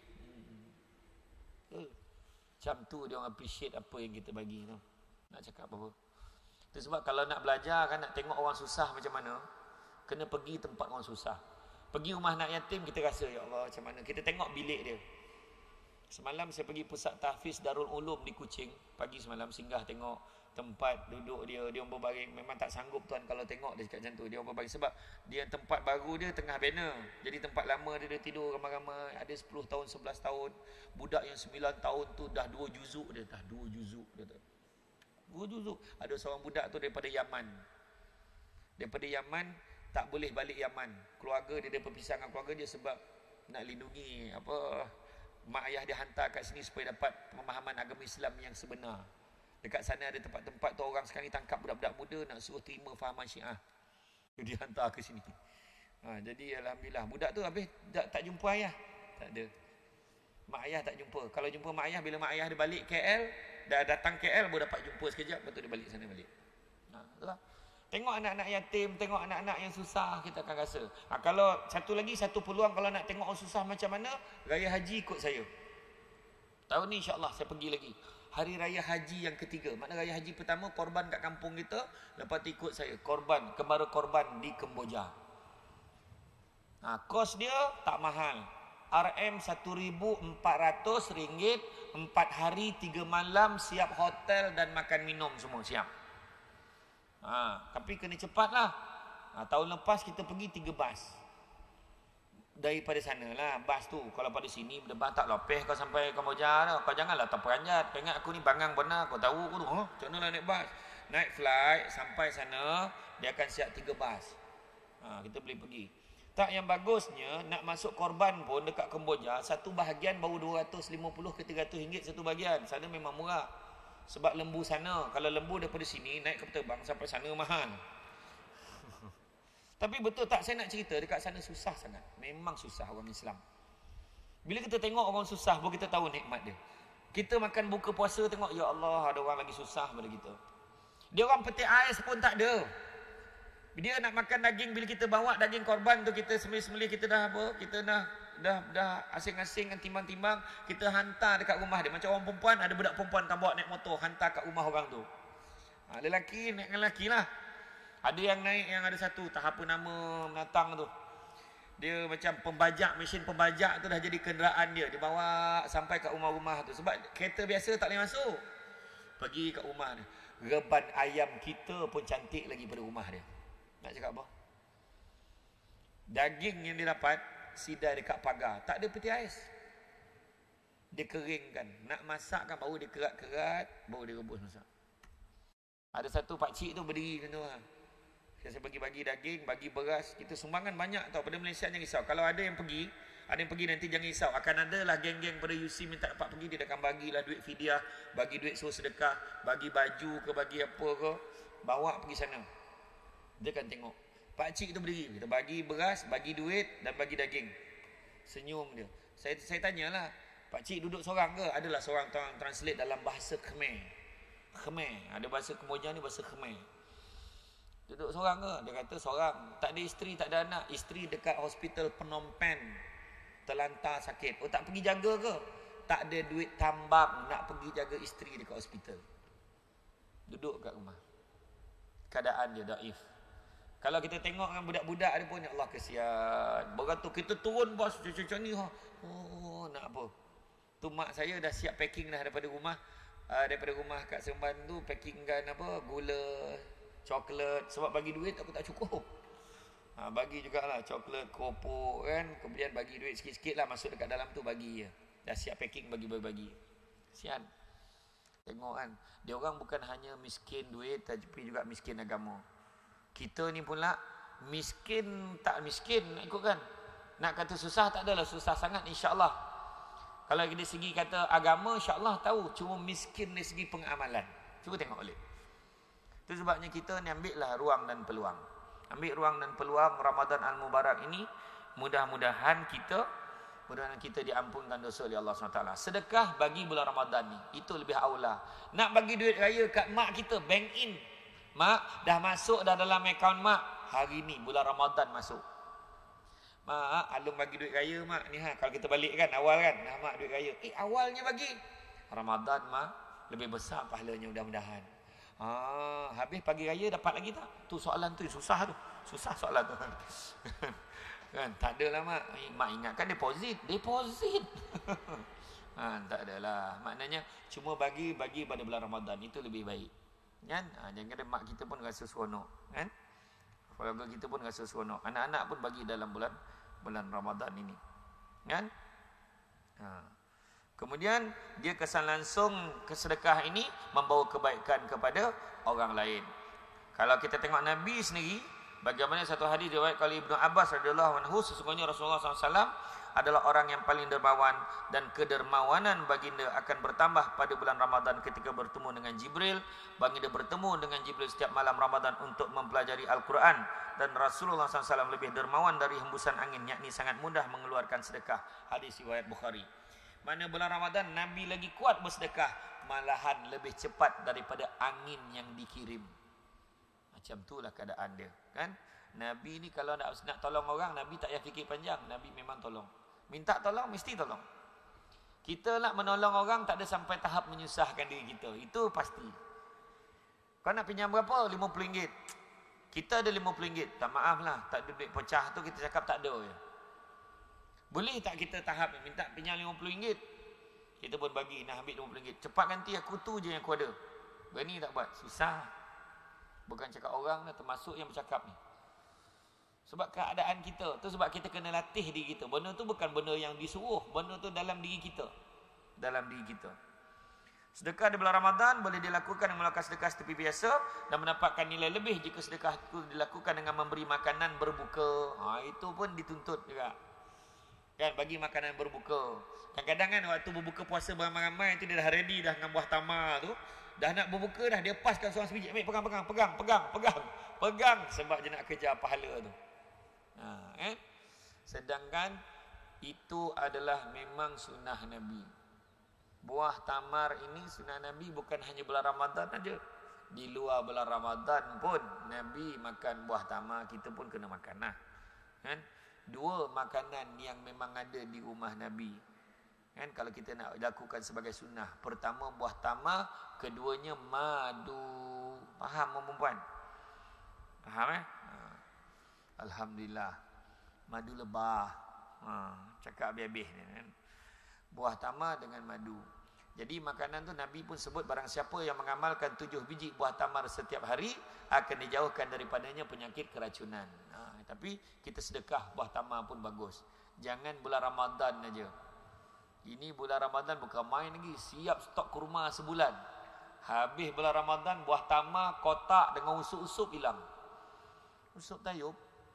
Hmm. Macam tu dia orang appreciate apa yang kita bagi tu. Nak cakap apa. Itu sebab kalau nak belajar kan. Nak tengok orang susah macam mana. Kena pergi tempat orang susah. Pergi rumah anak yatim kita rasa ya Allah macam mana. Kita tengok bilik dia. Semalam saya pergi pusat tahfiz Darul Ulum di Kuching. Pagi semalam singgah tengok tempat duduk dia. Dia orang berbaring. Memang tak sanggup tuan kalau tengok dia cakap macam tu. Dia orang berbaring. Sebab dia tempat baru dia tengah banner. Jadi tempat lama dia, dia tidur ramai-ramai. Ada sepuluh tahun, sebelas tahun. Budak yang sembilan tahun tu dah dua juzuk dia. Dah dua juzuk dia tu. Dua juzuk. Ada seorang budak tu daripada Yaman. Daripada Yaman tak boleh balik Yaman. Keluarga dia, dia berpisah dengan keluarga dia sebab nak lindungi apa mak ayah dia hantar kat sini supaya dapat pemahaman agama Islam yang sebenar. Dekat sana ada tempat-tempat tu orang sekarang ni tangkap budak-budak muda nak suruh terima fahaman Syiah. Dia hantar ke sini. Ha, jadi alhamdulillah budak tu habis tak, tak jumpa ayah. Tak ada. Mak ayah tak jumpa. Kalau jumpa mak ayah bila mak ayah dia balik K L, dah datang K L baru dapat jumpa sekejap, lepas tu dia balik sana balik. Ha, itulah. Tengok anak-anak yatim, tengok anak-anak yang susah, kita akan rasa. Ha, kalau satu lagi, satu peluang kalau nak tengok orang susah macam mana, Raya Haji ikut saya. Tahun ni insyaAllah saya pergi lagi. Hari Raya Haji yang ketiga. Makna Raya Haji pertama, korban kat kampung kita. Lepas tu ikut saya. Korban, kembara korban di Kemboja. Ha, kos dia tak mahal. R M satu ribu empat ratus ringgit, empat hari, tiga malam, siap hotel dan makan minum semua siap. Ha, tapi kena cepatlah. Ha, tahun lepas kita pergi tiga bas. Daripada sana lah bas tu. Kalau pada sini bas tak lopeh kau sampai Kamboja dah. Kau janganlah terperanjat. Kau ingat aku ni bangang benar. Kau tahu aku tu. Huh? Macam mana lah naik bas? Naik flight sampai sana. Dia akan siap tiga bas. Ha, kita boleh pergi. Tak, yang bagusnya nak masuk korban pun dekat Kamboja. Satu bahagian baru dua ratus lima puluh ke tiga ratus ringgit satu bahagian. Sana memang murah. Sebab lembu sana, kalau lembu daripada sini naik kapal terbang sampai sana mahal. Tapi betul tak saya nak cerita dekat sana susah sangat. Memang susah orang Islam. Bila kita tengok orang susah baru kita tahu nikmat dia. Kita makan buka puasa tengok ya Allah ada orang lagi susah pada kita. Dia orang peti ais pun tak ada. Dia nak makan daging bila kita bawa daging korban tu kita sembelih-sembelih kita dah apa? Kita dah dah dah asing-asing dengan timbang-timbang kita hantar dekat rumah dia. Macam orang perempuan ada budak perempuan tak bawa naik motor hantar kat rumah orang tu. Ha, lelaki naik dengan lelaki lah. Ada yang naik yang ada satu tak apa nama menatang tu. Dia macam pembajak, mesin pembajak tu dah jadi kenderaan dia. Dia bawa sampai kat rumah-rumah tu. Sebab kereta biasa tak boleh masuk. Pergi kat rumah dia. Reban ayam kita pun cantik lagi pada rumah dia. Nak cakap apa? Daging yang dia dapat sidai dekat pagar. Tak ada peti ais. Dia keringkan. Nak masak kan baru dia kerat-kerat. Baru dia rebus masak. Ada satu pakcik tu berdiri macam tu lah. Saya bagi-bagi daging, bagi beras. Kita sumbangan banyak tau. Pada Malaysia jangan risau. Kalau ada yang pergi, ada yang pergi nanti jangan risau. Akan ada lah geng-geng pada U C minta dapat pergi. Dia akan bagilah duit fidyah. Bagi duit suruh sedekah. Bagi baju ke, bagi apa ke. Bawa pergi sana. Dia akan tengok. Pakcik tu berdiri. Kita bagi beras, bagi duit dan bagi daging. Senyum dia. Saya saya tanyalah. Pakcik duduk seorang ke? Adalah seorang orang translate dalam bahasa Khmer. Khmer. Ada bahasa Kemboja ni bahasa Khmer. Duduk seorang ke? Dia kata seorang. Tak ada isteri, tak ada anak. Isteri dekat hospital Phnom Penh. Terlantar sakit. Oh tak pergi jaga ke? Tak ada duit tambang nak pergi jaga isteri dekat hospital. Duduk kat rumah. Keadaan dia daif. Kalau kita tengok kan budak-budak dia pun, ya Allah kesian. Beratus kita turun bos macam ni. Oh, nak apa? Tu mak saya dah siap packing dah daripada rumah. Uh, daripada rumah kat Seremban tu packingkan apa? Gula, coklat. Sebab bagi duit aku tak cukup. Ha, bagi jugalah coklat, keropok kan. Kemudian bagi duit sikit-sikit lah masuk dekat dalam tu bagi je. Dah siap packing bagi-bagi. Kesian. Tengok kan. Dia orang bukan hanya miskin duit tapi juga miskin agama. Kita ni pula miskin tak miskin nak ikut kan. Nak kata susah tak adalah susah sangat insya-Allah. Kalau dari segi kata agama insya-Allah tahu, cuma miskin dari segi pengamalan. Cuba tengok balik. Itu sebabnya kita ni ambillah ruang dan peluang. Ambil ruang dan peluang Ramadan Al-Mubarak ini, mudah-mudahan kita mudah-mudahan kita diampunkan dosa oleh Allah subhanahu wa taala. Sedekah bagi bulan Ramadan ni, itu lebih aula. Nak bagi duit raya kat mak kita, bank in. Mak, dah masuk dah dalam akaun mak. Hari ni bulan Ramadan masuk. Mak, Alung bagi duit raya mak ni ha. Kalau kita balik kan awal kan, dah mak duit raya. Eh awalnya bagi. Ramadan mak lebih besar pahalanya mudah-mudahan. Ah, habis pagi raya dapat lagi tak? Tu soalan tu susah tu. Susah soalan tu. Kan tak adalah mak. Mak ingatkan deposit, deposit. Ha, tak adalah. Maknanya cuma bagi bagi pada bulan Ramadan itu lebih baik. Kan? Ha, jangan kata mak kita pun rasa seronok, kan? Keluarga kita pun rasa seronok. Anak-anak pun bagi dalam bulan bulan Ramadan ini. Kan? Ha. Kemudian dia kesan langsung kesedekah ini membawa kebaikan kepada orang lain. Kalau kita tengok Nabi sendiri, bagaimana satu hadis diriwayatkan oleh Ibnu Abbas radhiyallahu anhu, sesungguhnya Rasulullah sallallahu alaihi wasallam adalah orang yang paling dermawan dan kedermawanan baginda akan bertambah pada bulan Ramadan ketika bertemu dengan Jibril. Baginda bertemu dengan Jibril setiap malam Ramadan untuk mempelajari Al-Quran, dan Rasulullah sallallahu alaihi wasallam lebih dermawan dari hembusan angin, yakni sangat mudah mengeluarkan sedekah. Hadis riwayat Bukhari. Mana bulan Ramadan Nabi lagi kuat bersedekah, malahan lebih cepat daripada angin yang dikirim. Macam itulah keadaan dia, kan? Nabi ni kalau nak nak tolong orang, Nabi tak payah fikir panjang, Nabi memang tolong. Minta tolong mesti tolong. Kita nak menolong orang tak ada sampai tahap menyusahkan diri kita, itu pasti. Kau nak pinjam berapa? lima puluh ringgit. Kita ada lima puluh ringgit. Tak maaf lah, tak ada duit pecah tu, kita cakap tak ada je. Boleh tak kita tahap minta pinjam lima puluh ringgit? Kita pun bagi, nak ambil lima puluh ringgit. Cepat ganti, aku tu je yang aku ada. Berani tak buat? Susah. Bukan cakap orang lah, termasuk yang bercakap ni. Sebab keadaan kita. Tu sebab kita kena latih diri kita. Benda tu bukan benda yang disuruh. Benda tu dalam diri kita. Dalam diri kita. Sedekah di bulan Ramadan boleh dilakukan dengan melakukan sedekah seperti biasa dan mendapatkan nilai lebih jika sedekah itu dilakukan dengan memberi makanan berbuka. Ha, itu pun dituntut juga. Kan, bagi makanan berbuka. Kadang-kadang kan waktu berbuka puasa beramai-ramai, itu dia dah ready dah dengan buah tamar tu. Dah nak berbuka dah, dia paskan seorang sebiji. Ambil, pegang, pegang, pegang, pegang, pegang. Pegang sebab dia nak kejar pahala tu. Ha, eh? Sedangkan itu adalah memang sunnah Nabi. Buah tamar ini sunnah Nabi bukan hanya bulan Ramadan saja. Di luar bulan Ramadan pun Nabi makan buah tamar, kita pun kena makan lah. Kan? Dua makanan yang memang ada di rumah Nabi. Kan, kalau kita nak lakukan sebagai sunnah. Pertama buah tamar, keduanya madu. Faham perempuan? Faham eh? Ha. Alhamdulillah. Madu lebah. Ha, cakap habis-habis ni kan. Buah tamar dengan madu. Jadi makanan tu Nabi pun sebut barang siapa yang mengamalkan tujuh biji buah tamar setiap hari akan dijauhkan daripadanya penyakit keracunan. Ha, tapi kita sedekah buah tamar pun bagus. Jangan bulan Ramadan aja. Ini bulan Ramadan bukan main lagi. Siap stok kurma sebulan. Habis bulan Ramadan buah tamar kotak dengan usup-usup hilang. Usup tayub.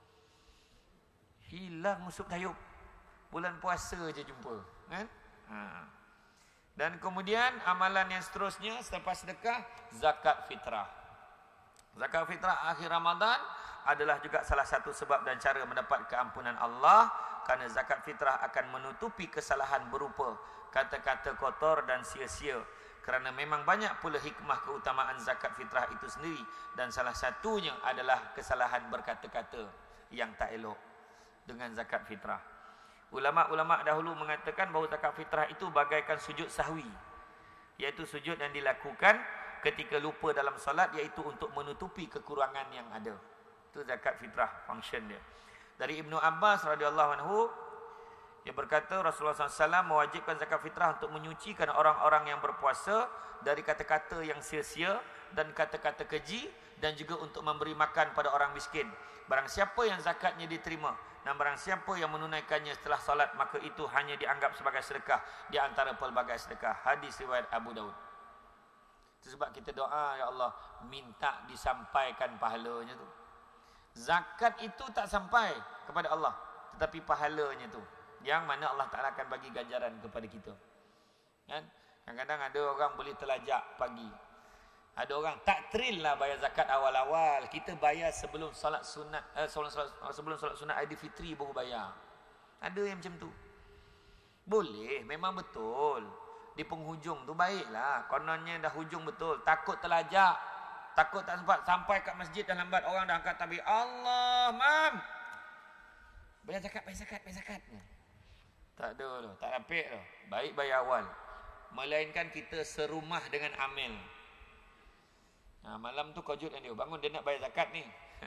Hilang usup tayub. Bulan puasa je jumpa, kan? Ha. Dan kemudian amalan yang seterusnya selepas sedekah, zakat fitrah. Zakat fitrah akhir Ramadan adalah juga salah satu sebab dan cara mendapat keampunan Allah, kerana zakat fitrah akan menutupi kesalahan berupa kata-kata kotor dan sia-sia. Kerana memang banyak pula hikmah keutamaan zakat fitrah itu sendiri, dan salah satunya adalah kesalahan berkata-kata yang tak elok dengan zakat fitrah. Ulama-ulama dahulu mengatakan bahawa zakat fitrah itu bagaikan sujud sahwi, iaitu sujud yang dilakukan ketika lupa dalam solat, iaitu untuk menutupi kekurangan yang ada. Itu zakat fitrah, function dia. Dari Ibnu Abbas radhiyallahu anhu, dia berkata Rasulullah sallallahu alaihi wasallam mewajibkan zakat fitrah untuk menyucikan orang-orang yang berpuasa dari kata-kata yang sia-sia dan kata-kata keji, dan juga untuk memberi makan pada orang miskin. Barang siapa yang zakatnya diterima dan barang siapa yang menunaikannya setelah salat, maka itu hanya dianggap sebagai sedekah di antara pelbagai sedekah. Hadis riwayat Abu Daud. Itu sebab kita doa, ya Allah, minta disampaikan pahalanya tu. Zakat itu tak sampai kepada Allah, tetapi pahalanya tu yang mana Allah Ta'ala akan bagi ganjaran kepada kita. Kan? Kadang-kadang ada orang boleh terlajak pagi. Ada orang tak thrill lah bayar zakat awal-awal. Kita bayar sebelum solat sunat, eh, sebelum solat, sebelum solat sunat Aidilfitri baru bayar. Ada yang macam tu. Boleh, memang betul. Di penghujung tu baiklah. Kononnya dah hujung betul. Takut terlajak. Takut tak sempat sampai kat masjid dah lambat, orang dah angkat takbir. Allah, mam. Bayar zakat, bayar zakat, bayar zakat. Tak ada tu, tak rapik tu. Baik bayar awal. Melainkan kita serumah dengan amil. Nah, malam tu kau jut dia, bangun dia nak bayar zakat ni.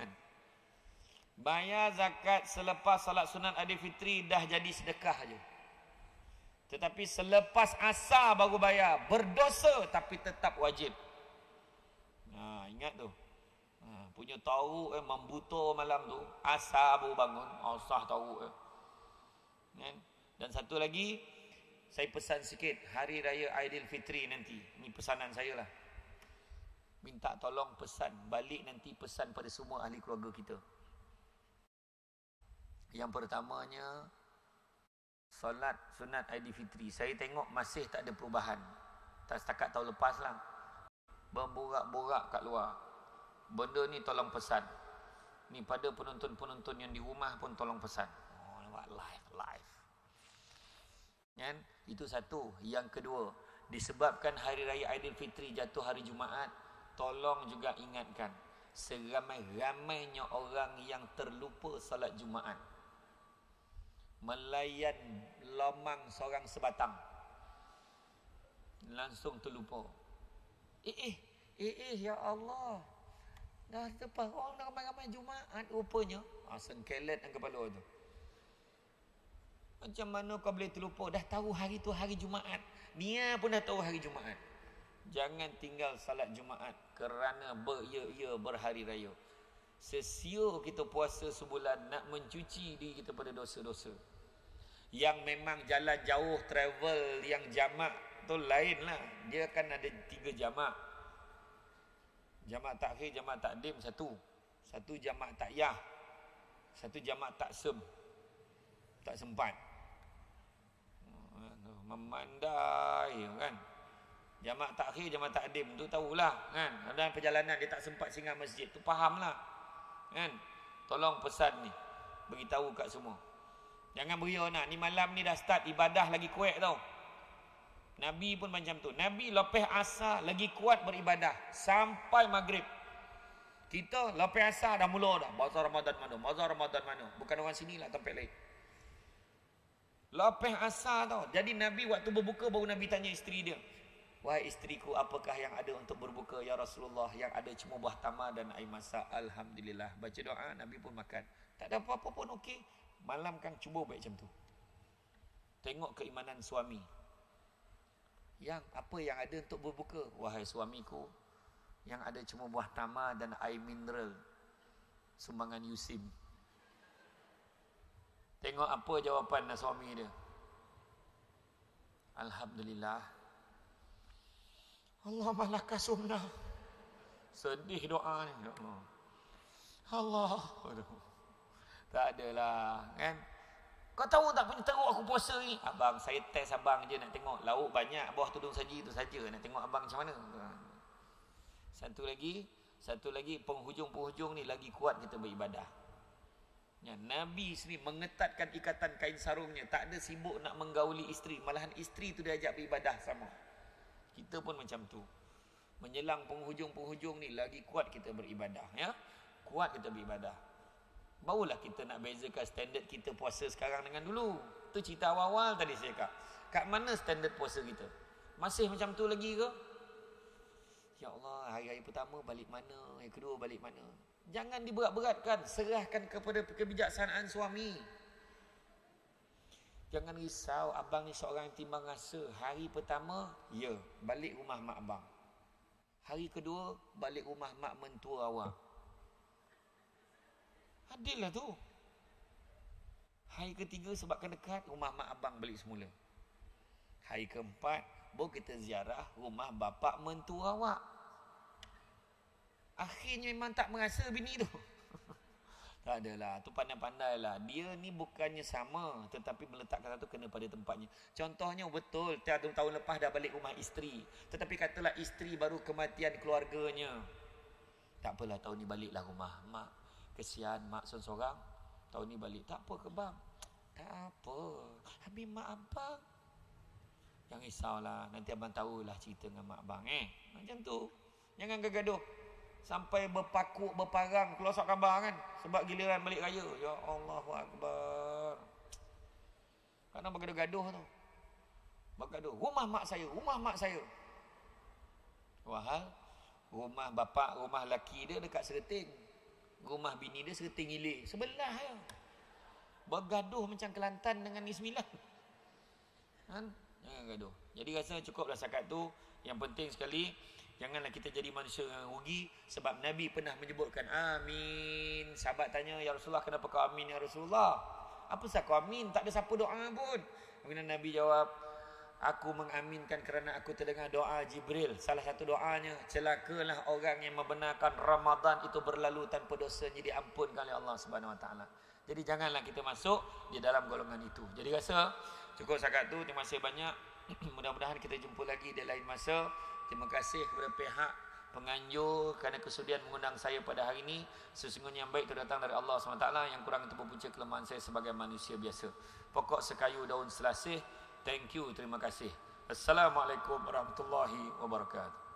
Bayar zakat selepas salat sunat Aidilfitri dah jadi sedekah je. Tetapi selepas asar baru bayar, berdosa tapi tetap wajib. Ha, ingat tu. Ha, punya tahu eh membuta malam tu, asar baru bangun, asar tahu eh. Kan? Dan satu lagi, saya pesan sikit hari raya Aidilfitri nanti. Ni pesanan saya lah. Minta tolong pesan balik nanti, pesan pada semua ahli keluarga kita. Yang pertamanya, solat sunat Aidilfitri. Saya tengok masih tak ada perubahan. Tak setakat tahun lepas lah. Berborak-borak kat luar. Benda ni tolong pesan. Ni pada penonton-penonton yang di rumah pun tolong pesan. Oh, nampak live, live. Kan? Itu satu. Yang kedua, disebabkan hari raya Aidilfitri jatuh hari Jumaat, tolong juga ingatkan seramai-ramainya orang yang terlupa salat Jumaat, melayan lomang seorang sebatang, langsung terlupa. Eh eh eh eh ya Allah, dah lepas orang dah ramai-ramai Jumaat rupanya. Ah, sengkelet dalam kepala tu. Macam mana kau boleh terlupa? Dah tahu hari tu hari Jumaat. Nia pun dah tahu hari Jumaat. Jangan tinggal salat Jumaat kerana beria-ia berhari raya. Sesia kita puasa sebulan nak mencuci diri kita pada dosa-dosa. Yang memang jalan jauh, travel yang jamak tu lain lah. Dia kan ada tiga jamak. Jamak takhir, jamak takdim satu. Satu jamak takyah. Satu jamak taksem. Tak sempat. Memandai kan. Jamak takhir, jamak takdim tu tahulah kan. Dalam perjalanan dia tak sempat singgah masjid tu, fahamlah. Kan? Tolong pesan ni, beritahu kat semua. Jangan beria nak ni malam ni dah start ibadah lagi kuat tau. Nabi pun macam tu. Nabi lepas asar lagi kuat beribadah sampai maghrib. Kita lepas asar dah mula dah. Bazar Ramadan mana? Bazar Ramadan mana? Bukan orang sini lah, tempat lain. Lepas asar tau. Jadi Nabi waktu berbuka baru Nabi tanya isteri dia. Wahai isteriku, apakah yang ada untuk berbuka ya Rasulullah? Yang ada cuma buah tamar dan air masak. Alhamdulillah. Baca doa, Nabi pun makan. Tak ada apa-apa pun okey. Malam kan cuba baik macam tu. Tengok keimanan suami. Yang apa yang ada untuk berbuka? Wahai suamiku, yang ada cuma buah tamar dan air mineral. Sumbangan Yusim. Tengok apa jawapan suami dia. Alhamdulillah. Allah malaka sunnah. Sedih doa ni. Allah. Allah. Aduh. Tak adalah kan. Kau tahu tak punya teruk aku puasa ni? Abang, saya test abang je nak tengok. Lauk banyak, bawah tudung saji tu saja. Nak tengok abang macam mana. Satu lagi, satu lagi penghujung-penghujung ni lagi kuat kita beribadah. Ya, Nabi sendiri mengetatkan ikatan kain sarungnya. Tak ada sibuk nak menggauli isteri. Malahan isteri tu dia ajak beribadah sama. Kita pun macam tu. Menjelang penghujung-penghujung ni lagi kuat kita beribadah. Ya, kuat kita beribadah. Barulah kita nak bezakan standard kita puasa sekarang dengan dulu. Tu cerita awal-awal tadi saya cakap. Kat mana standard puasa kita? Masih macam tu lagi ke? Ya Allah, hari-hari pertama balik mana, hari kedua balik mana. Jangan diberat-beratkan, serahkan kepada kebijaksanaan suami. Jangan risau, abang ni seorang yang timbang rasa. Hari pertama, ya, balik rumah mak abang. Hari kedua, balik rumah mak mentua awak. Adil lah tu. Hari ketiga, sebabkan dekat, rumah mak abang balik semula. Hari keempat, baru kita ziarah rumah bapa mentua awak. Akhirnya memang tak merasa bini tu. Tak adalah, tu pandai-pandai lah. Dia ni bukannya sama, tetapi meletakkan satu kena pada tempatnya. Contohnya betul, tahun, tahun lepas dah balik rumah isteri. Tetapi katalah isteri baru kematian keluarganya. Tak apalah, tahun ni baliklah rumah mak. Kesian mak seorang-seorang. Tahun ni balik. Tak apa ke bang? Tak apa. Habis mak abang. Jangan risaulah, nanti abang tahulah cerita dengan mak abang eh. Macam tu. Jangan gaduh. Sampai berpakuk, berparang keluar sok khabar kan. Sebab giliran balik raya. Ya Allahu Akbar. Kadang bergaduh-gaduh tu. Bergaduh. Rumah mak saya, rumah mak saya. Wahal, rumah bapa, rumah laki dia dekat Serting. Rumah bini dia Serting Hilir. Sebelah ya. Bergaduh macam Kelantan dengan Negeri Sembilan. Kan? Jangan gaduh. Jadi rasa cukuplah setakat tu. Yang penting sekali, janganlah kita jadi manusia yang rugi. Sebab Nabi pernah menyebutkan amin. Sahabat tanya, ya Rasulullah, kenapa kau amin ya Rasulullah? Apa sah kau amin? Tak ada siapa doa pun. Kemudian Nabi jawab, aku mengaminkan kerana aku terdengar doa Jibril. Salah satu doanya, celakalah orang yang membenarkan Ramadan itu berlalu tanpa dosanya diampunkan oleh Allah Subhanahu Wa Taala. Jadi janganlah kita masuk di dalam golongan itu. Jadi rasa cukup setakat tu. Terima kasih banyak. Mudah-mudahan kita jumpa lagi di lain masa. Terima kasih kepada pihak penganjur kerana kesudian mengundang saya pada hari ini. Sesungguhnya yang baik itu datang dari Allah subhanahu wa taala, yang kurang itu berpunca kelemahan saya sebagai manusia biasa. Pokok sekayu daun selasih. Thank you, terima kasih. Assalamualaikum warahmatullahi wabarakatuh.